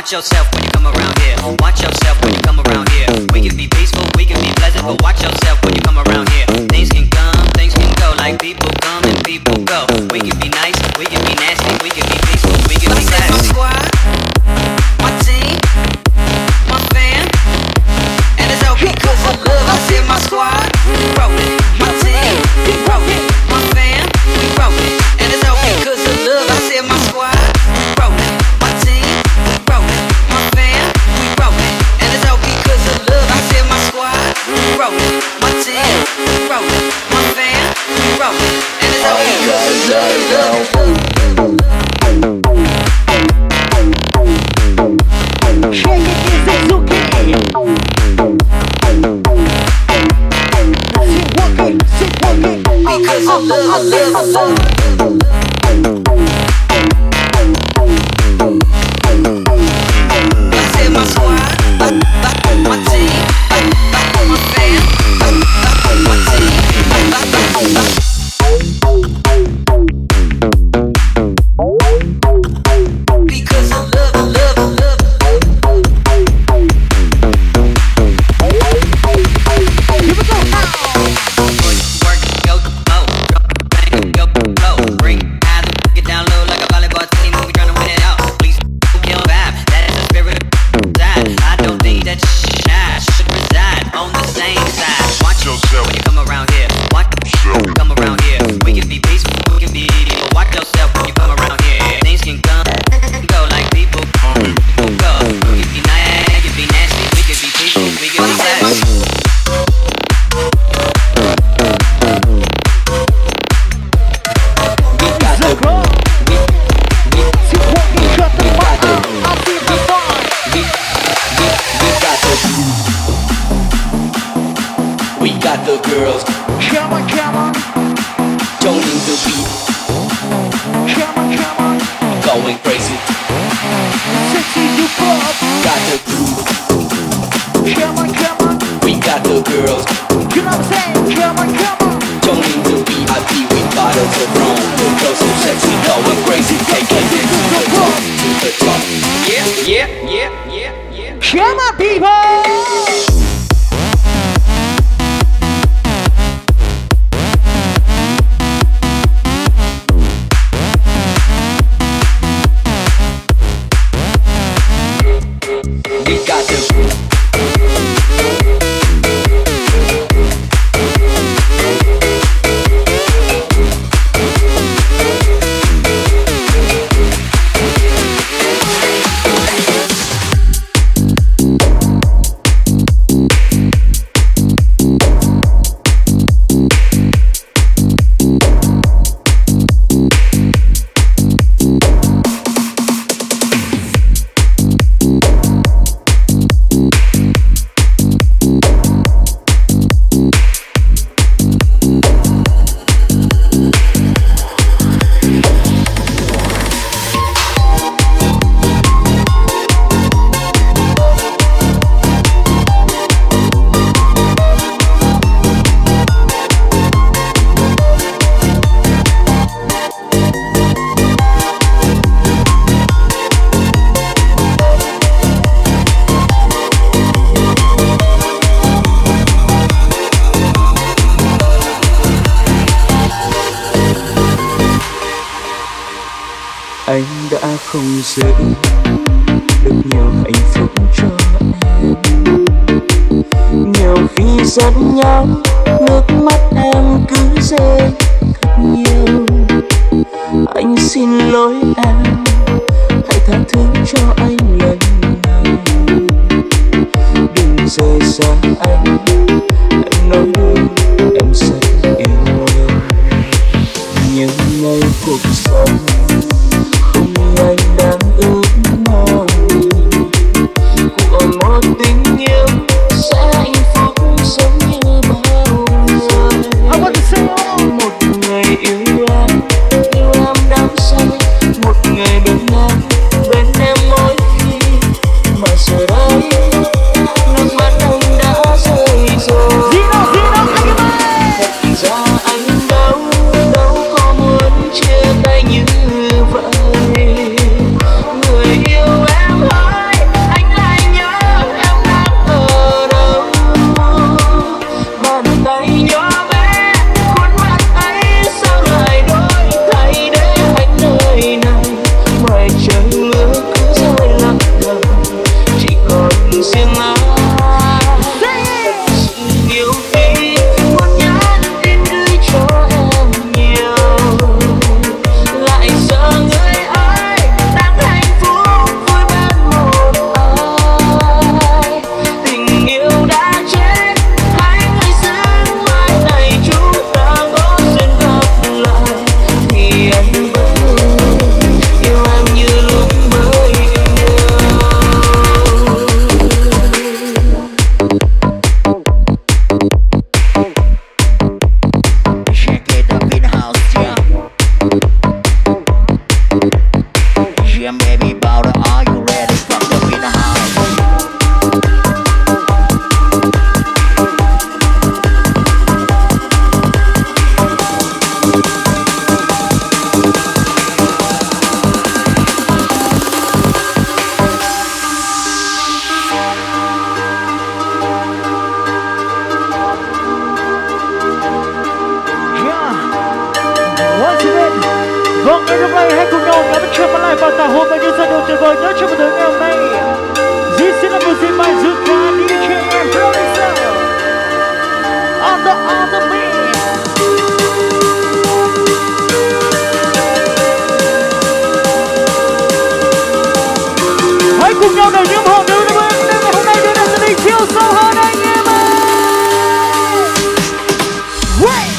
Watch yourself when you come around here. Watch yourself when you come around here. We can be peaceful, we can be pleasant, but watch yourself when you come around here. Things can come, things can go, like people come and people go. We can be nice, we can be nasty, we can be peaceful, we can be classy. My squad, my team, my fam, and it's all because of love. I said my squad, we rollin', my team, we rollin', my fam, we rollin', and it's all because of love. I said my squad, we rollin', my team, we rollin', my fam, we rollin', and it's all because of love. I said my squad, we rollin', my team, we rollin', my fam, we rollin', and it's all because of love. Shake it, is it okay? Sit walking, sit walking. Because of love, love, love. I said my squad, my team, my fam, my team. Because of love, love, love. Here we go now. Work, go, low, drop, bang, go, low, bring, add, get down low like a volleyball team. We tryna win it out. Please kill vibe. That is the spirit of side. I don't think that shy should reside on the same side. Watch yourself when you come around here. Watch yourself when you come around here. We can be peaceful, we can be. Watch yourself when you come around here. Things can come, go like people come, people go. We can be nice, we can be nasty, we can be peaceful, we can be classy. We got the girls Come on, come on, joining the beat, come on, come on. going crazy. Sexy you pop. Got the groove, Come on, come on. we got the girls You know what I'm saying? Come on, come on. joining the V I P with bottles of rum. The girls so sexy, going crazy, taking it to the top, to the top. Yeah, yeah, yeah, yeah, yeah. Come on, people. We got the groove. Anh đã không giữ được nhiều hạnh phúc cho em. Nhiều khi rất nhau, nước mắt em cứ rơi thật nhiều. Anh xin lỗi em, hãy tha thứ cho anh lần này. Đừng rời xa anh, em nói luôn em rất yêu em. Nhưng ngày cuộc sống anh đang ước mong của một tình yêu sẽ hạnh phúc giống như bao người. Một người yêu em, yêu em đắm say, một người bên em, bên em mỗi khi mà giờ đây nước mắt anh đã Vâng, ngay lúc này hãy cùng nhau ngắm trở lại vào tà hôm và những giai điệu tuyệt vời nhất trong buổi tối ngày hôm nay. This is the music by Zuka, đê gi and producer on the on the beat. Hãy cùng nhau đầu những hồn nữ với đêm ngày hôm nay đưa đến gia đình chiều sâu hơn anh em ơi. Wait.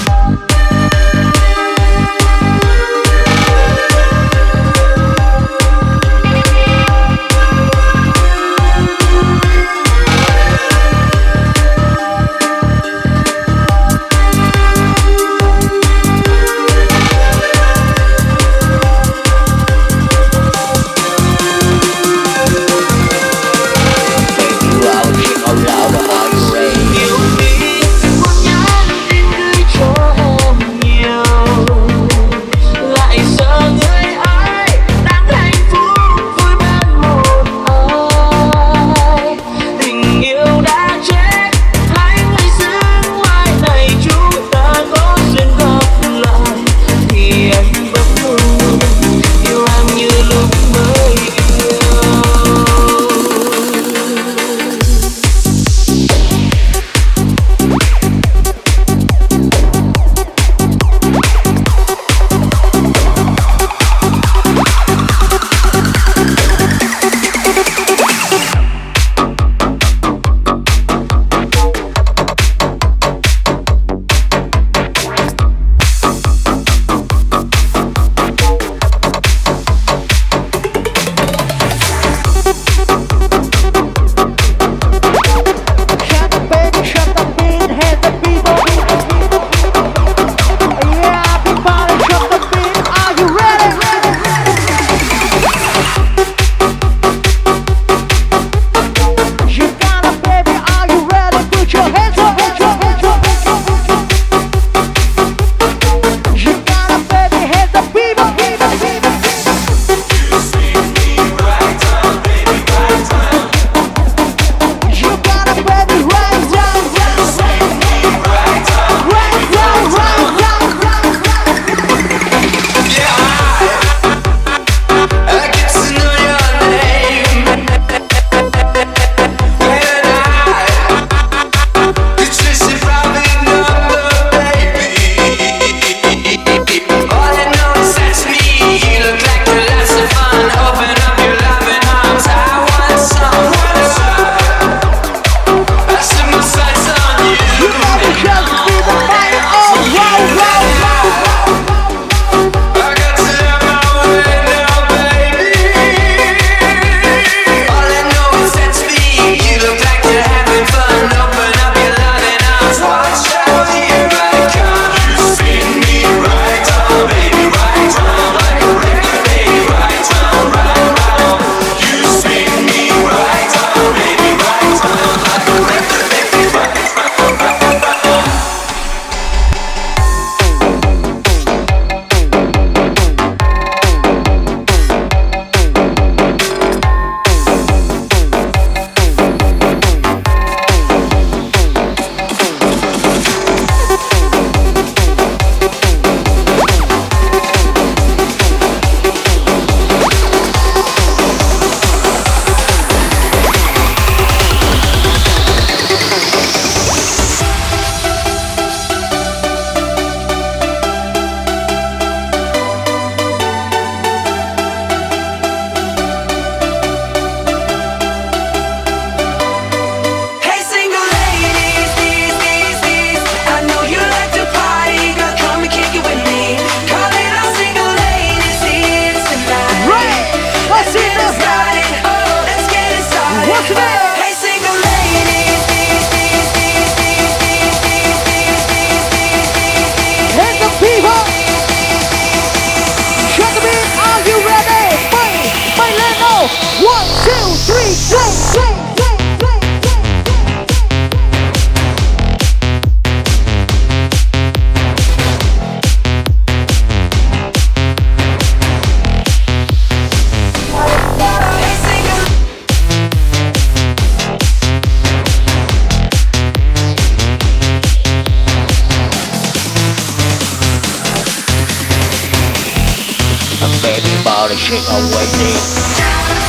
all the shit away there.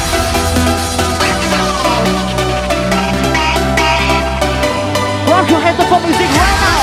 Rock your hands up for music right now.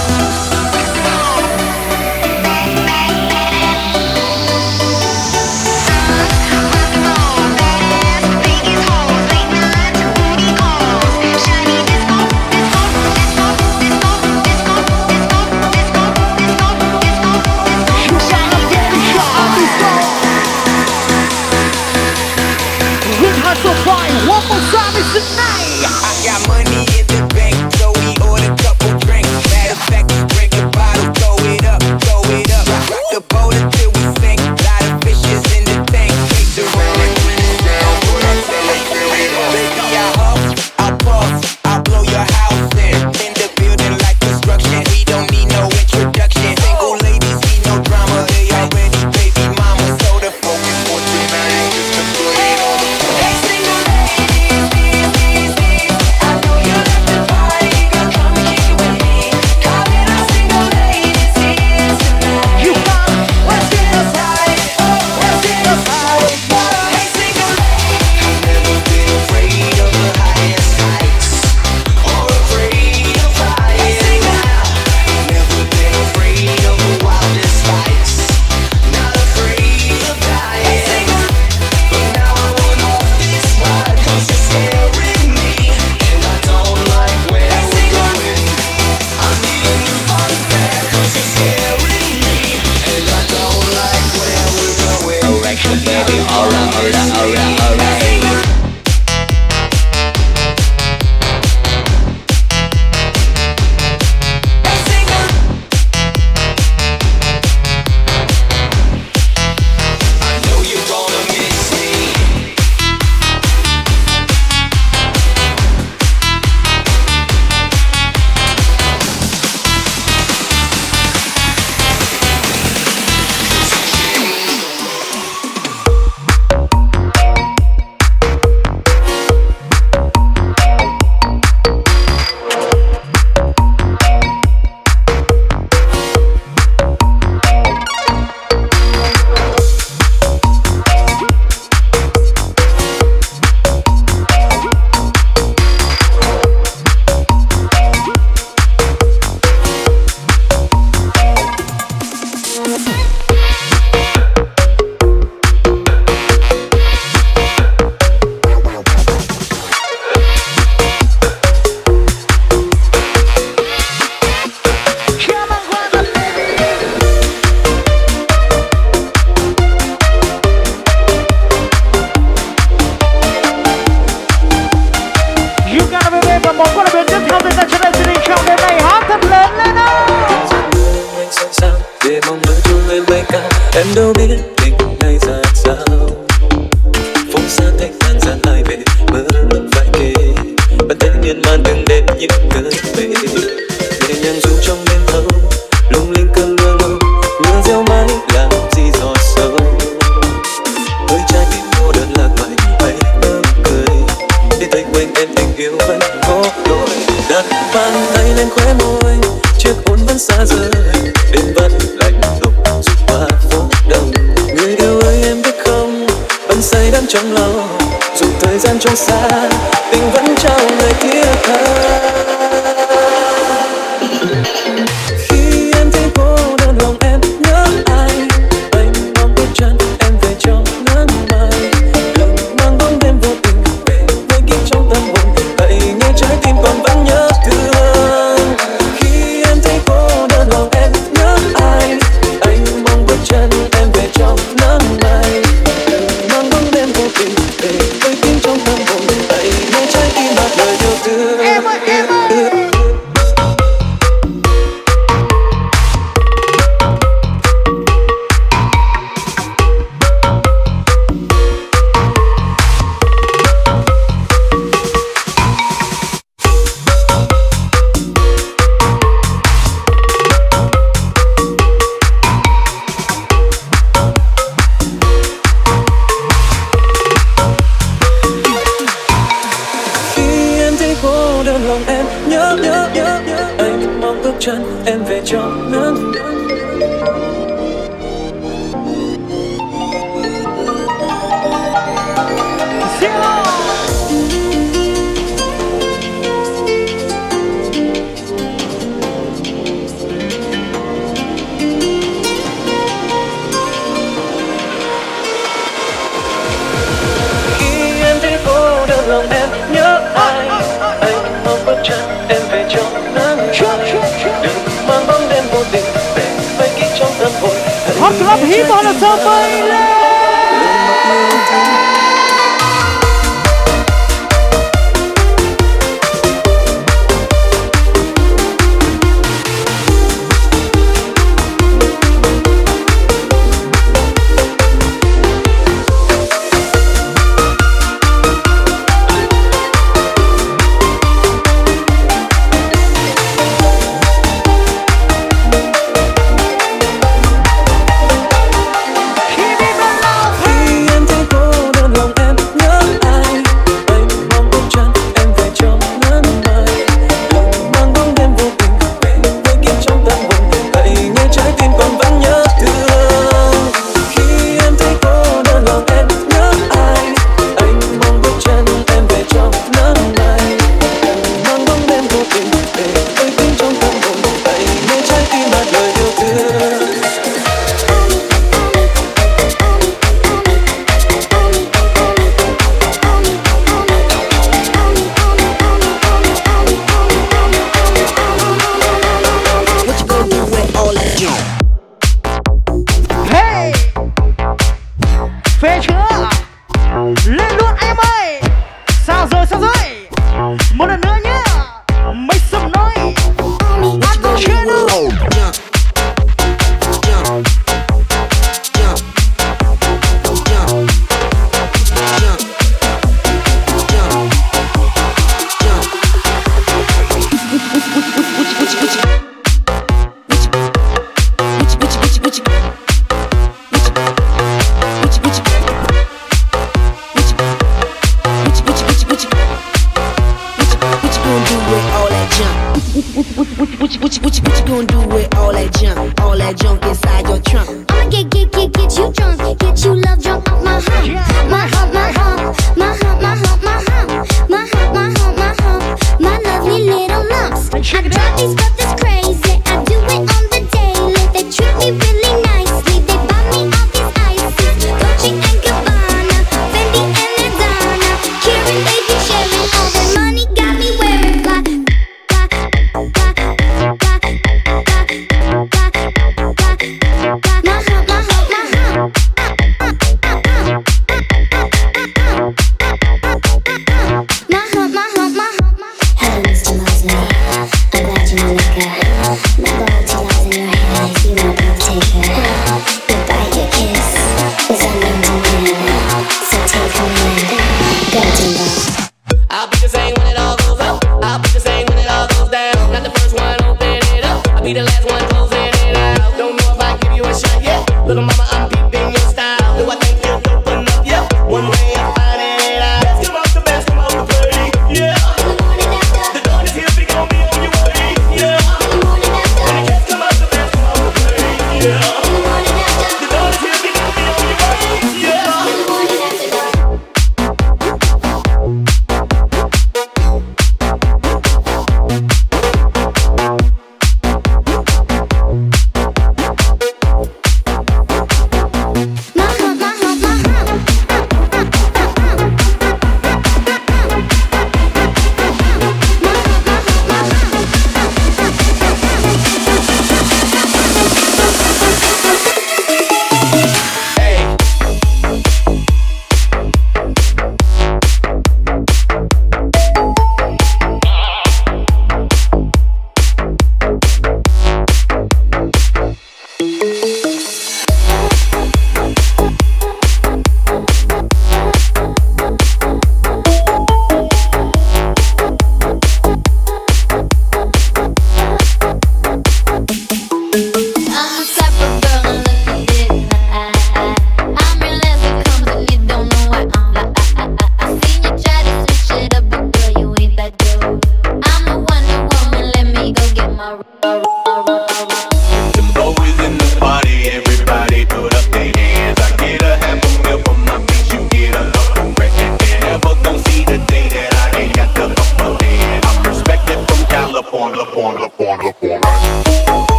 So fine, one more time is tonight. I got money in the bank, so we order a couple drinks. Matter of fact, drink a bottle, throw it up, throw it up. Rock the boat until we sink. Lot of fishes in the tank. Chase around and twin it down. Baby, I'll huff, I'll puff, I'll blow your house in. In the building like construction, we don't need no introduction. Single ladies need no drama, they already baby mama. So the focus for tonight is to put it on the floor. Baby, alright, alright, alright, alright. Em đâu biết tình này ra sao, phố xa cách tan ra ai về mơ phải kề bàn tay miên man từng đêm những cơn mê nhẹ nhàng ru trong đêm thâu lung linh cơn mưa ngâu mưa gieo mái làm gì gió sâu với trái tim cô đơn lạc mãi hãy bớt cười để thấy quên em tình yêu vẫn có đôi đặt bàn tay lên khóe môi chiếc hôn vẫn xa rời đêm vẫn lạnh lùng dù qua phố đông người yêu ơi em biết không vẫn say đắm trong lòng dù thời gian trôi xa tình vẫn trao lời thiết tha khi em thấy cô đơn lòng em nhớ ai anh mong bước chân em về cho nắng mai đừng mang bóng đêm vô tình về với kiếp trong tâm hồn hãy nghe trái tim còn vẫn nhớ thương khi em thấy cô đơn lòng em nhớ ai anh mong bước chân em về trong nắng mai đừng mang bóng đêm vô tình về với kiếp trong tâm hồn hãy nghe trái tim đáp lời yêu thương em ơi em ơi chân em về cho nắng Lòng em nhớ ai, anh mong bước chân em về trong nắng mai. Đừng mang bóng đêm vô tình về vây kín trong tâm hồn. Hot Club hít vào là sao bay lên.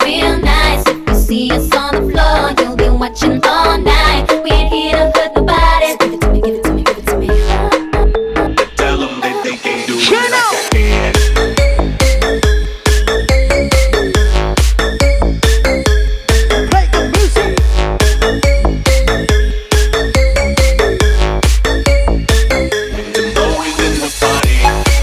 real nice. If you see us on the floor, you'll be watching all night. We ain't here to hurt nobody. Give it to me, give it to me, give it to me. Tell them that they can't do Shut it up. like I can. Play the music. The boys in the party.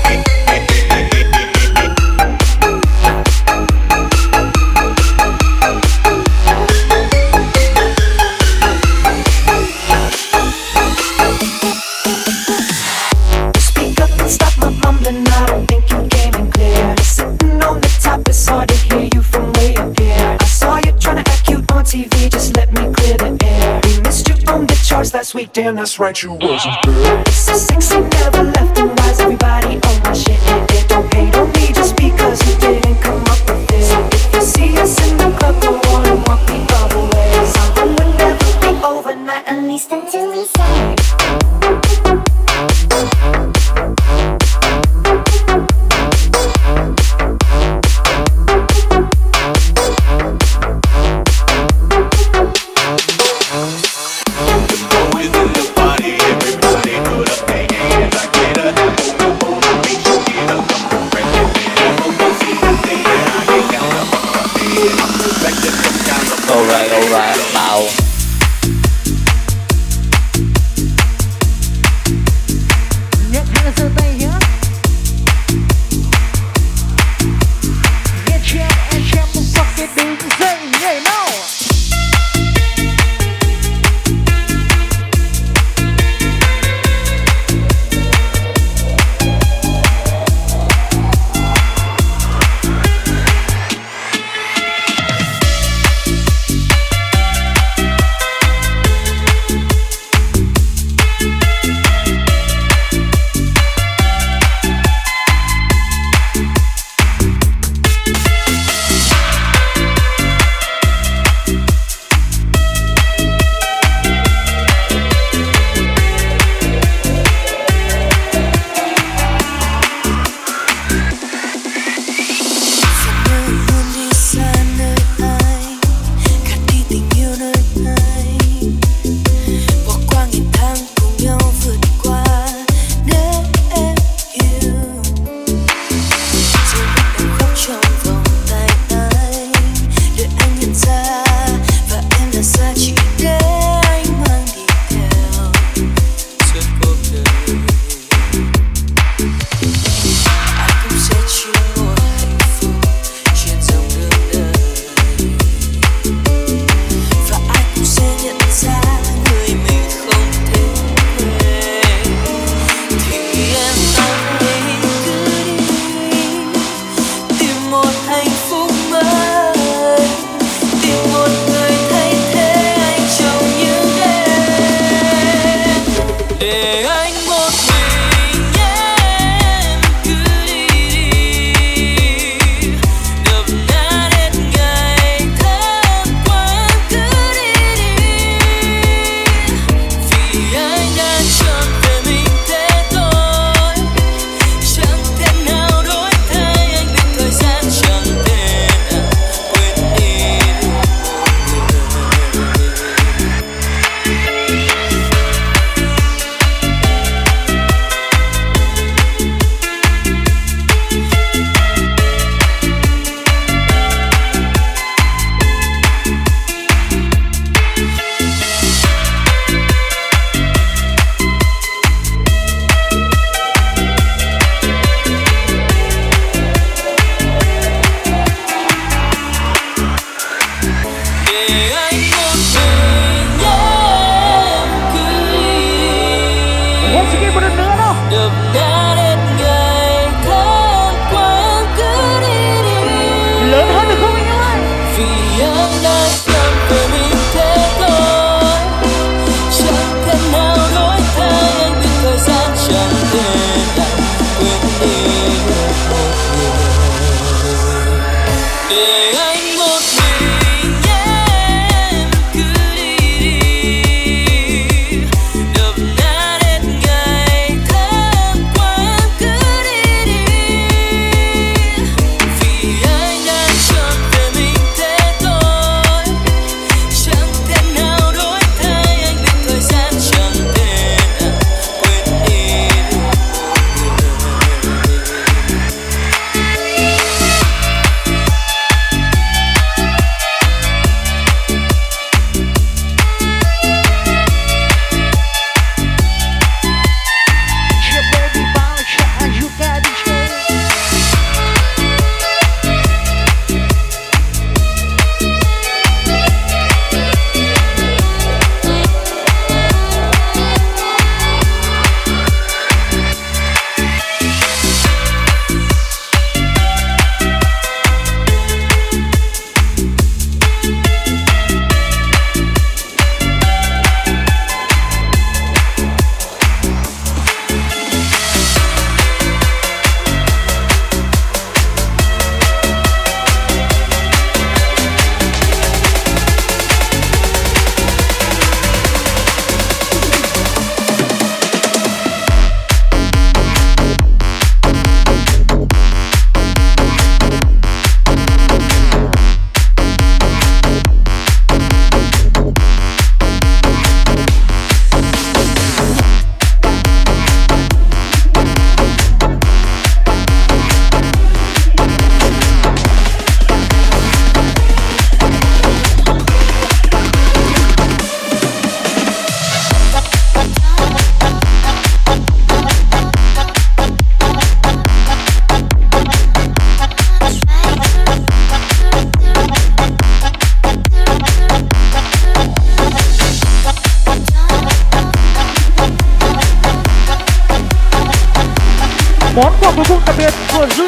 Speak up and stop my mumbling. I don't think you came in clear. Sitting on the top, it's hard to hear you from way up here. I saw you trying to act cute on T V. Just let me clear the air. We missed you on the charts last week. Damn, that's right, you wasn't there. So sexy, never left, and why's everybody on my shit? It, it don't hate on me just because you didn't come up with it. So if you see us in the club, go on and walk the other way. Something will never be overnight, at least until we say. Boys in the party, everybody put up their hands. I get a boom, boom, boom, make you get a number, break it down. Go see the thing that I ain't got up on my bed. I'm expecting some kind of Alright, alright, now. Nhấc hai giơ tay nhá. Get your and jump and fuck it, dude. Say yeah, no. Luôn đi xa nơi ai, gạt đi tình yêu nơi ai. Bỏ qua nghìn tháng cùng nhau vượt qua. Nếu em yêu, rồi em khóc trong vòng tay anh, để anh nhận ra và em là giá trị để anh mang đi theo suốt cuộc đời. Ai cũng sẽ chia một hạnh phúc trên dòng đường đời, và ai cũng sẽ nhận ra người mình không thể quên. Thì em hãy cứ đi tìm một hạnh phúc mới, tìm một người thay thế anh trong những đêm, để anh một mình em cứ đi đi, đập nát hết ngày tháng qua cứ đi đi, vì anh đã chọn về mình thế thôi, chẳng thể nào đổi thay. Anh biết thời gian chẳng thể nào quên đi được một người. Để anh một mình em cứ đi, Once again một lần nữa đâu. đập nát hết ngày tháng qua cứ đi đi, Lớn hơn được không anh ơi? vì anh đã chọn về mình thế thôi, chẳng thể nào đổi thay. Anh biết thời gian chẳng thể nào quên đi được một người, để anh một mình em cứ đi đi, đập nát hết ngày tháng qua món quà cuối cùng đặc biệt của Duy